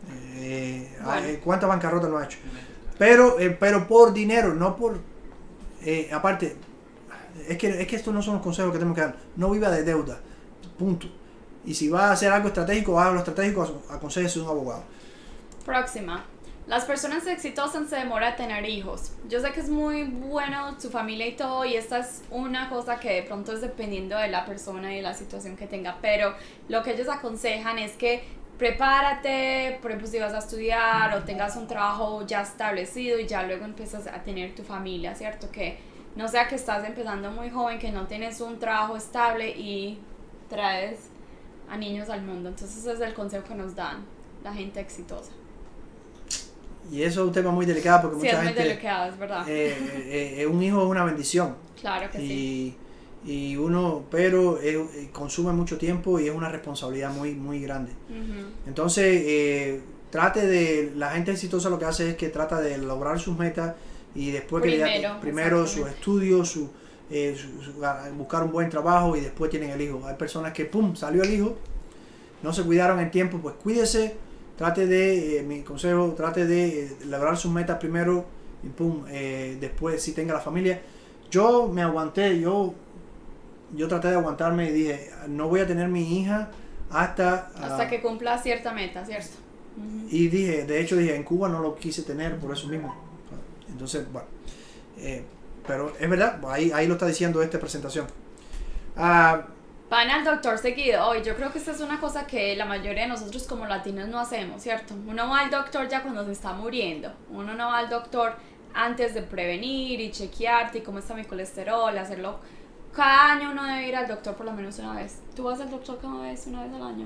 eh, bueno. ¿cuántas bancarrotas lo ha hecho? Pero, eh, pero por dinero, no por, eh, aparte, es que, es que estos no son los consejos que tenemos que dar, no viva de deuda. Punto. Y si va a hacer algo estratégico, hágalo estratégico, aconsejese a un abogado. Próxima. Las personas exitosas se demoran a tener hijos. Yo sé que es muy bueno su familia y todo, y esta es una cosa que de pronto es dependiendo de la persona y de la situación que tenga, pero lo que ellos aconsejan es que prepárate, por ejemplo, si vas a estudiar o tengas un trabajo ya establecido y ya luego empiezas a tener tu familia, ¿cierto? Que no sea que estás empezando muy joven, que no tienes un trabajo estable y traes a niños al mundo. Entonces ese es el consejo que nos dan la gente exitosa. y eso es un tema muy delicado porque Sí, mucha es muy gente... delicado, es verdad. eh, eh, eh, un hijo es una bendición. Claro que y, sí. y uno, pero eh, eh, consume mucho tiempo y es una responsabilidad muy, muy grande. Ujú. Entonces, eh, trate de, la gente exitosa lo que hace es que trata de lograr sus metas y después que Primero, ya, primero sus exactamente. estudios, su, eh, su- su- a- buscar un buen trabajo y después tienen el hijo. Hay personas que, pum, salió el hijo, no se cuidaron en tiempo, pues cuídese, trate de, eh, mi consejo, trate de eh, lograr sus metas primero y pum, eh, después si tenga la familia. Yo me aguanté, yo, yo traté de aguantarme y dije, no voy a tener mi hija hasta... Hasta ah, que cumpla cierta meta, ¿cierto? Ujú. y dije, de hecho dije, en Cuba no lo quise tener por eso mismo. Entonces, bueno, eh, pero es verdad, ahí, ahí lo está diciendo esta presentación. Ah, Van al doctor seguido. Y yo creo que esta es una cosa que la mayoría de nosotros como latinos no hacemos, ¿cierto? Uno va al doctor ya cuando se está muriendo. Uno no va al doctor antes de prevenir y chequearte y cómo está mi colesterol, hacerlo. Cada año uno debe ir al doctor por lo menos una vez. ¿Tú vas al doctor cada vez, una vez al año?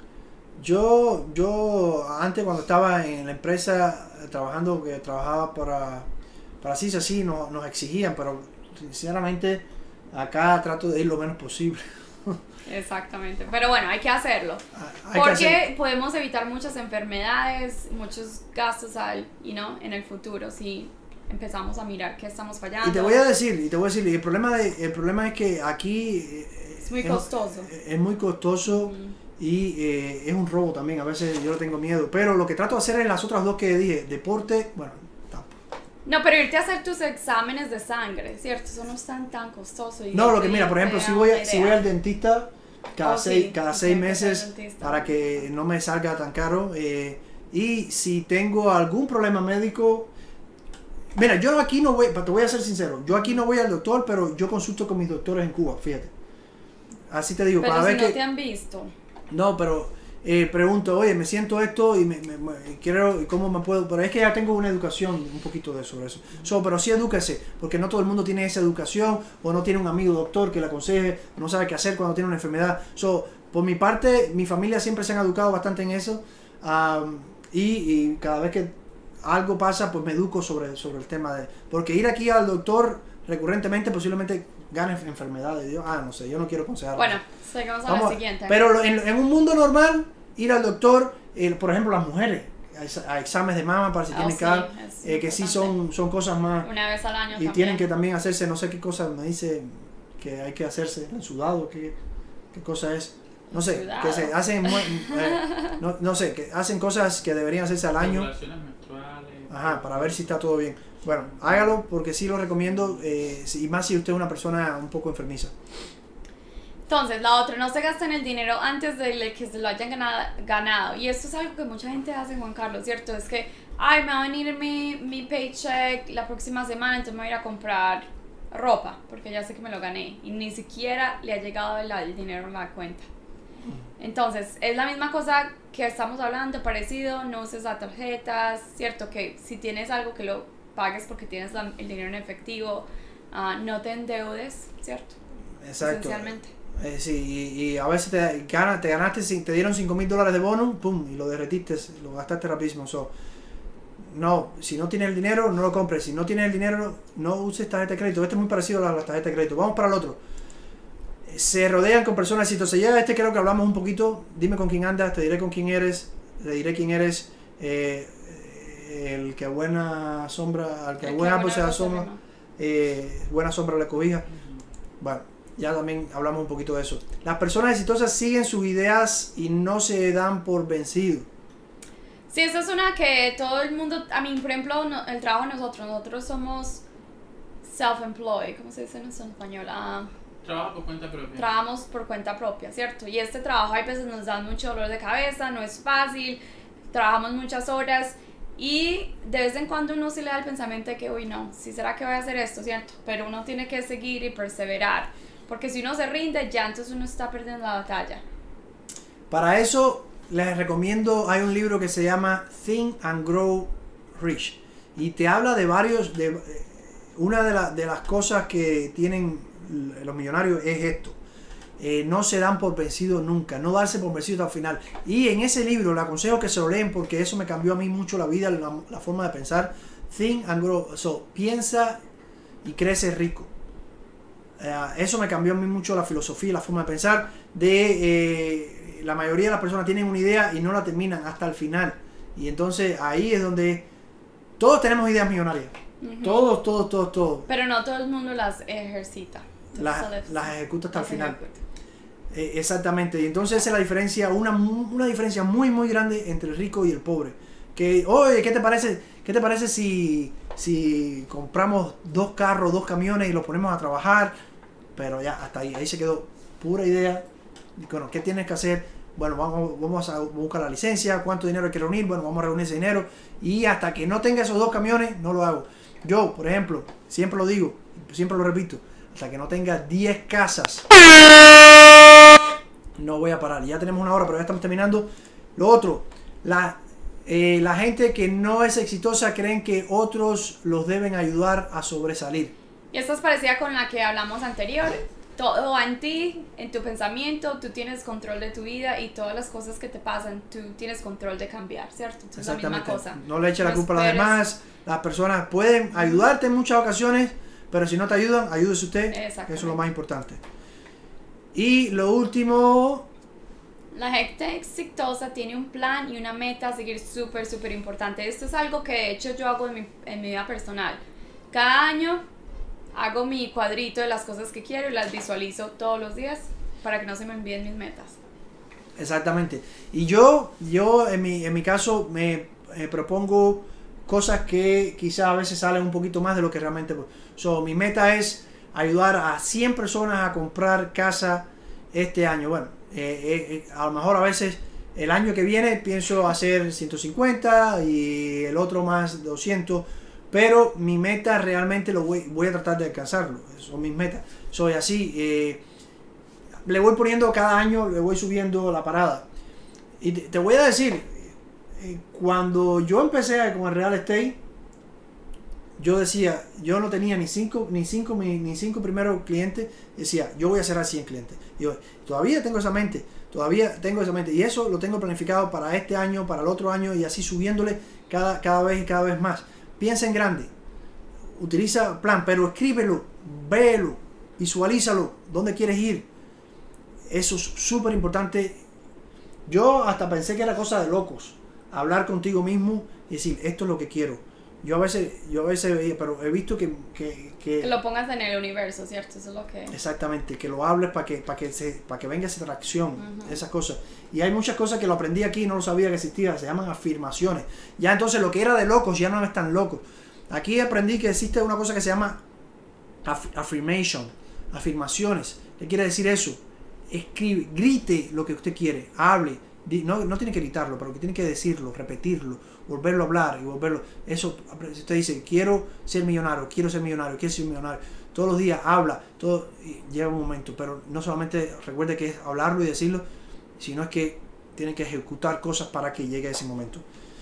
yo, yo antes cuando estaba en la empresa eh, trabajando, que trabajaba para, para C I S A, sí, no, nos exigían, pero sinceramente acá trato de ir lo menos posible. Exactamente. Pero bueno, hay que hacerlo. Hay que Porque hacer- podemos evitar muchas enfermedades, muchos gastos al, you know, en el futuro si empezamos a mirar qué estamos fallando. Y te voy a decir, y te voy a decir, y el problema, de, el problema es que aquí eh, Es muy costoso. Es, es muy costoso Mm. y eh, es un robo también. A veces yo le tengo miedo. Pero lo que trato de hacer es las otras dos que dije, deporte, bueno, tampoco. No, pero irte a hacer tus exámenes de sangre, ¿cierto? Eso no es tan, tan costoso. Y No, lo que te- mira, por te ejemplo, da si voy, una a- si idea. voy al dentista cada Oh, seis, sí, cada sí, seis siempre ser meses dentista. para que no me salga tan caro. eh, y si tengo algún problema médico, mira, yo aquí no voy, te voy a ser sincero, yo aquí no voy al doctor, pero yo consulto con mis doctores en Cuba, fíjate. Así te digo, Pero para si ver no que... te han visto. No, pero eh, pregunto, oye, me siento esto y me, me- me- quiero, y ¿cómo me puedo? Pero es que ya tengo una educación un poquito de sobre eso. So, pero sí edúquese, porque no todo el mundo tiene esa educación, o no tiene un amigo doctor que le aconseje, no sabe qué hacer cuando tiene una enfermedad. So, por mi parte, mi familia siempre se han educado bastante en eso, um, y, y cada vez que algo pasa, pues me educo sobre, sobre el tema de... Porque ir aquí al doctor recurrentemente posiblemente gane enfermedades. Yo, ah, no sé, yo no quiero aconsejar. Bueno, sigamos a Vamos, la siguiente. pero lo- en, en un mundo normal, ir al doctor, eh, por ejemplo, las mujeres, a, ex- a exámenes de mama para si Oh, tienen sí, cal, es eh, que sí importante. son, son cosas más. Una vez al año Y también. tienen que también hacerse, no sé qué cosa me dice que hay que hacerse, el sudado, qué, qué cosa es. No sé, Sudado. que se hacen, mu- eh, no, no sé, que hacen cosas que deberían hacerse al año. Regulaciones menstruales. Ajá, para ver si está todo bien. Bueno, hágalo porque sí lo recomiendo, eh, si- y más si usted es una persona un poco enfermiza. Entonces, la otra, no se gasten el dinero antes de que se lo hayan ganado, ganado. Y esto es algo que mucha gente hace, Juan Carlos, ¿cierto? Es que, ay, me va a venir mi, mi paycheck la próxima semana, entonces me voy a ir a comprar ropa, porque ya sé que me lo gané. Y ni siquiera le ha llegado el, el dinero en la cuenta. Entonces, es la misma cosa que estamos hablando, parecido, no uses las tarjetas, ¿cierto? Que si tienes algo que lo pagues porque tienes la- el dinero en efectivo, ah, no te endeudes, ¿cierto? Exacto. Esencialmente. Eh, sí, y, y a veces te, gana, te ganaste, cin- te dieron cinco mil dólares de bono, pum, y lo derretiste, lo gastaste rapidísimo. So, no, si no tienes el dinero, no lo compres. Si no tienes el dinero, no uses tarjeta de crédito. Este es muy parecido a la, la tarjeta de crédito. Vamos para el otro. Eh, Se rodean con personas exitosas. Ya este creo que hablamos un poquito. Dime con quién andas, te diré con quién eres, te diré quién eres. Eh, el que a buena sombra, al que a El buen que árbol se buena asoma, cosa, ¿no? eh, buena sombra le cobija. Bueno, ya también hablamos un poquito de eso. Las personas exitosas siguen sus ideas y no se dan por vencidos. Sí, esa es una que todo el mundo, a mí, por ejemplo, no- el trabajo de nosotros, nosotros somos self-employed, ¿cómo se dice en español? Ah, Trabajo por cuenta propia. trabajamos por cuenta propia, ¿cierto? Y este trabajo a veces nos da mucho dolor de cabeza, no es fácil, trabajamos muchas horas y de vez en cuando uno se le da el pensamiento de que, uy, no, sí será que voy a hacer esto, ¿cierto? Pero uno tiene que seguir y perseverar, porque si uno se rinde, ya entonces uno está perdiendo la batalla. Para eso les recomiendo, hay un libro que se llama Think and Grow Rich y te habla de varios, de, una de, la- de las cosas que tienen los millonarios es esto. eh, no se dan por vencido nunca, no darse por vencido hasta el final. Y en ese libro le aconsejo que se lo leen porque eso me cambió a mí mucho la vida, la, la forma de pensar. Think and grow, so, piensa y crece rico. Uh, eso me cambió a mí mucho la filosofía, la forma de pensar. De eh, la mayoría de las personas tienen una idea y no la terminan hasta el final. Y entonces ahí es donde todos tenemos ideas millonarias. Uh-huh. Todos, todos, todos, todos. Pero no todo el mundo las ejercita. Las, las ejecuta hasta el final. Eh, exactamente. Y entonces esa es la diferencia, una, una diferencia muy, muy grande entre el rico y el pobre. Que, oye, ¿qué te parece, qué te parece si, si compramos dos carros, dos camiones y los ponemos a trabajar? Pero ya, hasta ahí, ahí se quedó pura idea. Bueno, ¿qué tienes que hacer? Bueno, vamos, vamos a buscar la licencia, cuánto dinero hay que reunir, bueno, vamos a reunir ese dinero. Y hasta que no tenga esos dos camiones, no lo hago. Yo, por ejemplo, siempre lo digo, siempre lo repito, hasta que no tenga diez casas, no voy a parar. Ya tenemos una hora, pero ya estamos terminando. Lo otro, la, eh, la gente que no es exitosa creen que otros los deben ayudar a sobresalir. Y esto es parecida con la que hablamos anterior. Todo va en ti, en tu pensamiento, tú tienes control de tu vida y todas las cosas que te pasan, tú tienes control de cambiar, ¿cierto? Es la misma cosa. No le eches la culpa a los demás. Las personas pueden ayudarte en muchas ocasiones, pero si no te ayudan, ayúdese usted. Eso es lo más importante. Y lo último... La gente exitosa tiene un plan y una meta a seguir súper, súper importante. Esto es algo que de hecho yo hago en mi, en mi vida personal. Cada año hago mi cuadrito de las cosas que quiero y las visualizo todos los días para que no se me olviden mis metas. Exactamente. Y yo, yo en mi, en mi caso me eh, propongo cosas que quizás a veces salen un poquito más de lo que realmente... So, mi meta es ayudar a cien personas a comprar casa este año. Bueno, eh, eh, a lo mejor a veces el año que viene pienso hacer ciento cincuenta y el otro más doscientos. Pero mi meta realmente lo voy, voy a tratar de alcanzarlo. Son mis metas. Soy así. Eh, le voy poniendo cada año, le voy subiendo la parada. Y te, te voy a decir, eh, cuando yo empecé con el real estate, yo decía, yo no tenía ni cinco, ni cinco, ni, ni cinco primeros clientes. Decía, yo voy a cerrar cien clientes. Y yo, todavía tengo esa mente. Todavía tengo esa mente. Y eso lo tengo planificado para este año, para el otro año y así subiéndole cada, cada vez y cada vez más. Piensa en grande, utiliza plan, pero escríbelo, véelo, visualízalo, dónde quieres ir. Eso es súper importante. Yo hasta pensé que era cosa de locos, hablar contigo mismo y decir, esto es lo que quiero. Yo a veces, yo a veces veía, pero he visto que... Que, que, que lo pongas en el universo, ¿cierto? Eso es lo que... Exactamente, que lo hables para que, para que, se, para que venga esa atracción, uh-huh. Esas cosas. Y hay muchas cosas que lo aprendí aquí y no lo sabía que existía, se llaman afirmaciones. Ya entonces lo que era de locos ya no es tan loco. Aquí aprendí que existe una cosa que se llama af- affirmation, afirmaciones. ¿Qué quiere decir eso? Escribe, grite lo que usted quiere, hable. No, no tiene que gritarlo, pero que tiene que decirlo, repetirlo, volverlo a hablar y volverlo. Eso, si usted dice, quiero ser millonario, quiero ser millonario, quiero ser millonario. Todos los días habla, todo, y lleva un momento, pero no solamente recuerde que es hablarlo y decirlo, sino es que tiene que ejecutar cosas para que llegue ese momento.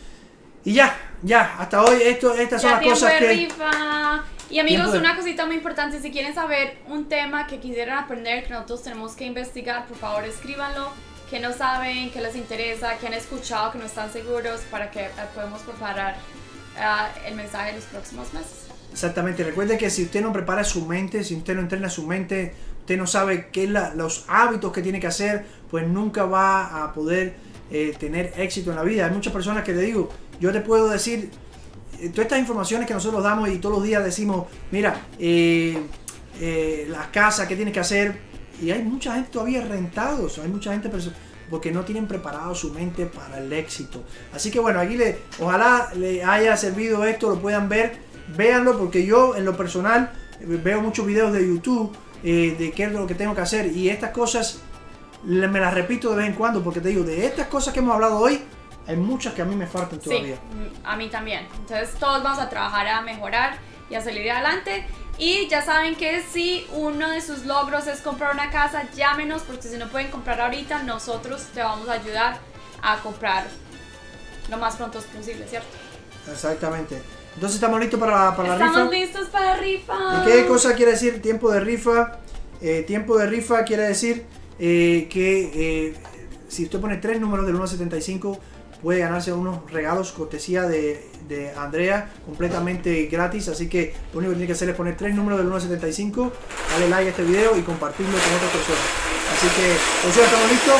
Y ya, ya, hasta hoy esto, estas son ya las cosas que... Rifa. Y amigos, de... una cosita muy importante, si quieren saber un tema que quisieran aprender, que nosotros tenemos que investigar, por favor escríbanlo. Que no saben, que les interesa, que han escuchado, que no están seguros, para que uh, podamos preparar uh, el mensaje de los próximos meses. Exactamente, recuerde que si usted no prepara su mente, si usted no entrena su mente, usted no sabe qué es la, los hábitos que tiene que hacer, pues nunca va a poder eh, tener éxito en la vida. Hay muchas personas que le digo, yo te puedo decir, eh, todas estas informaciones que nosotros damos y todos los días decimos, mira, eh, eh, las casas, qué tienes que hacer. Y hay mucha gente todavía rentados, hay mucha gente porque no tienen preparado su mente para el éxito. Así que bueno, aquí le, ojalá le haya servido esto, lo puedan ver, véanlo, porque yo en lo personal veo muchos videos de YouTube eh, de qué es lo que tengo que hacer y estas cosas me las repito de vez en cuando, porque te digo, de estas cosas que hemos hablado hoy, hay muchas que a mí me faltan todavía. Sí, a mí también. Entonces todos vamos a trabajar a mejorar y a salir adelante. Y ya saben que si uno de sus logros es comprar una casa, llámenos, porque si no pueden comprar ahorita, nosotros te vamos a ayudar a comprar lo más pronto posible, ¿cierto? Exactamente. Entonces estamos listos para, para la rifa. Estamos listos para la rifa. ¿Y qué cosa quiere decir tiempo de rifa? Eh, tiempo de rifa quiere decir eh, que eh, si usted pone tres números del uno al setenta y cinco puede ganarse unos regalos cortesía de, de Andrea completamente gratis. Así que lo único que tiene que hacer es poner tres números del uno al setenta y cinco, darle like a este video y compartirlo con otras personas. Así que, pues ya estamos listos.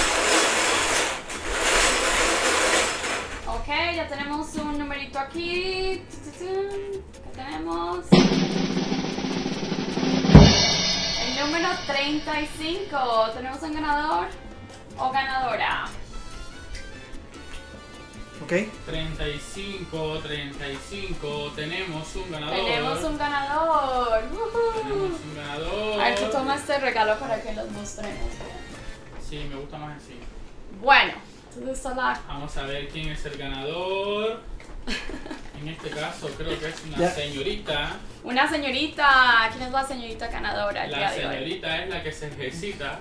Ok, ya tenemos un numerito aquí. ¿Qué tenemos? El número treinta y cinco. ¿Tenemos un ganador o ganadora? Ok. treinta y cinco, treinta y cinco, tenemos un ganador. Tenemos un ganador. Uh-huh. Tenemos un ganador. A ver, tú toma este regalo para que los mostremos. Sí, me gusta más así. Bueno, entonces está la... Vamos a ver quién es el ganador. En este caso creo que es una Ya. señorita. Una señorita. ¿Quién es la señorita ganadora el La día de hoy? señorita es la que se ejercita.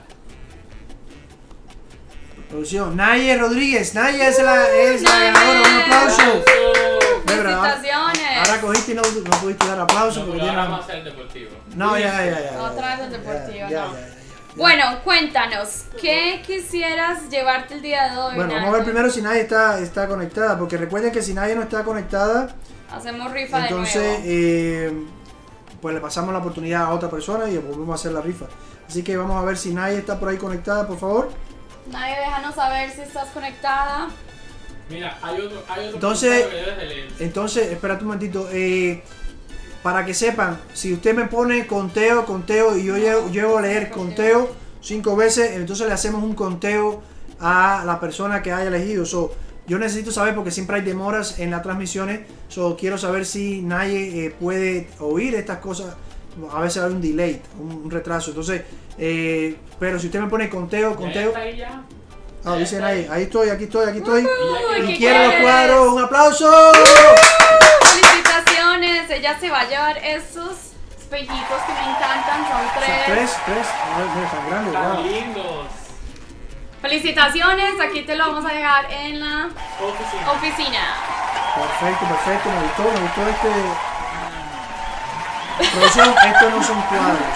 Producción, Naye Rodríguez. Naye es la, es la Naye. ganadora. Un aplauso. Débora, ahora- Felicitaciones. Ahora cogiste y no, no pudiste dar aplausos No, porque porque ahora tiene- vamos a hacer el deportivo. No, ya, ya, ya, ya. Otra ya, vez el ya, deportivo, ya, no. ya, ya, ya. Bueno, cuéntanos, ¿qué quisieras llevarte el día de hoy? Bueno, vamos a Naye? ver primero si nadie está, está conectada, porque recuerden que si nadie no está conectada, Hacemos rifa entonces de nuevo. eh, pues le pasamos la oportunidad a otra persona y volvemos a hacer la rifa. Así que vamos a ver si nadie está por ahí conectada, por favor. Nadie, déjanos saber si estás conectada. Mira, hay otro, hay otro Entonces- comentario que debes de leer. Entonces, espérate un momentito. eh, para que sepan, si usted me pone conteo, conteo y yo llego, llego a leer conteo cinco veces, entonces le hacemos un conteo a la persona que haya elegido. So, yo necesito saber porque siempre hay demoras en las transmisiones. So, quiero saber si nadie eh, puede oír estas cosas. A veces hay un delay, un, un retraso. Entonces, eh, pero si usted me pone conteo, ¿Ya conteo. está ahí ya? Ah, dice nadie. Ahí estoy, aquí estoy, aquí estoy. Uy, Y ¿qué quiero los quieres? cuadros. ¡Un aplauso! Felicitaciones, ella se va a llevar esos espejitos que me encantan, son tres. Tres, tres. Ay, mira, tan grande, Están wow. lindos. Felicitaciones, aquí te lo vamos a dejar en la Oficina. oficina. Perfecto, perfecto, me gustó, me gustó este. Producción, estos no son cuadros.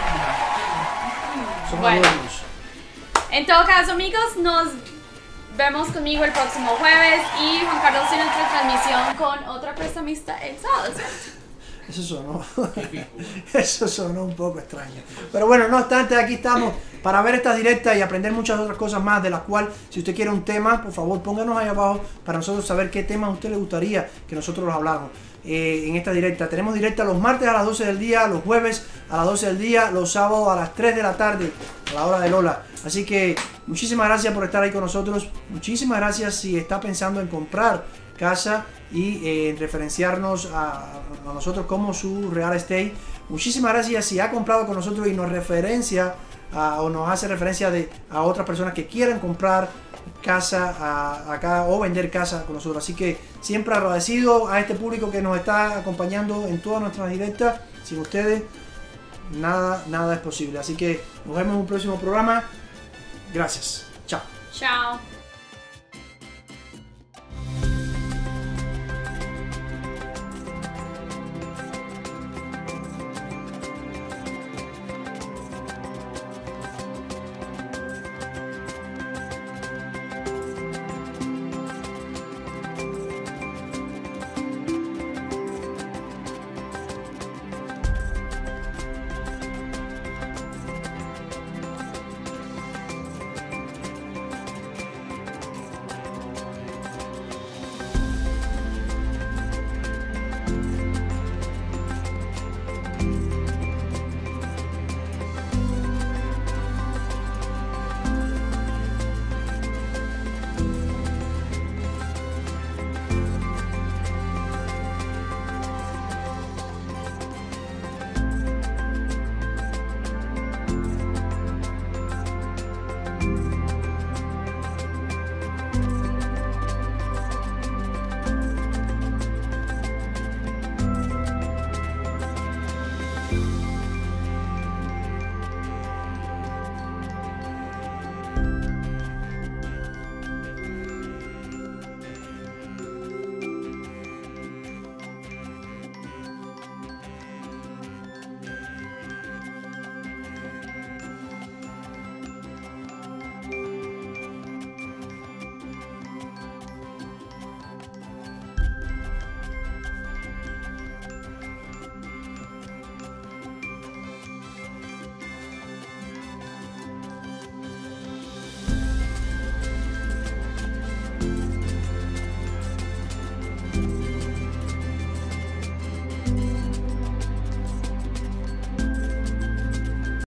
Son Bueno. adornos. En todo caso, amigos, nos vemos conmigo el próximo jueves y Juan Carlos tiene otra transmisión con otra prestamista el sábado, ¿cierto? Eso sonó. Qué pico. Eso sonó un poco extraño. Pero bueno, no obstante, aquí estamos para ver estas directas y aprender muchas otras cosas más, de las cuales, si usted quiere un tema, por favor pónganos ahí abajo para nosotros saber qué temas a usted le gustaría que nosotros los habláramos. Eh, en esta directa. Tenemos directa los martes a las doce del día, los jueves a las doce del día, los sábados a las tres de la tarde, a la hora de Lola. Así que muchísimas gracias por estar ahí con nosotros. Muchísimas gracias si está pensando en comprar casa y eh, en referenciarnos a, a nosotros como su real estate. Muchísimas gracias si ha comprado con nosotros y nos referencia a, o nos hace referencia de, a otras personas que quieran comprar casa a, acá o vender casa con nosotros. Así que siempre agradecido a este público que nos está acompañando en todas nuestras directas. Sin ustedes nada, nada es posible. Así que nos vemos en un próximo programa. Gracias. Chao. Chao.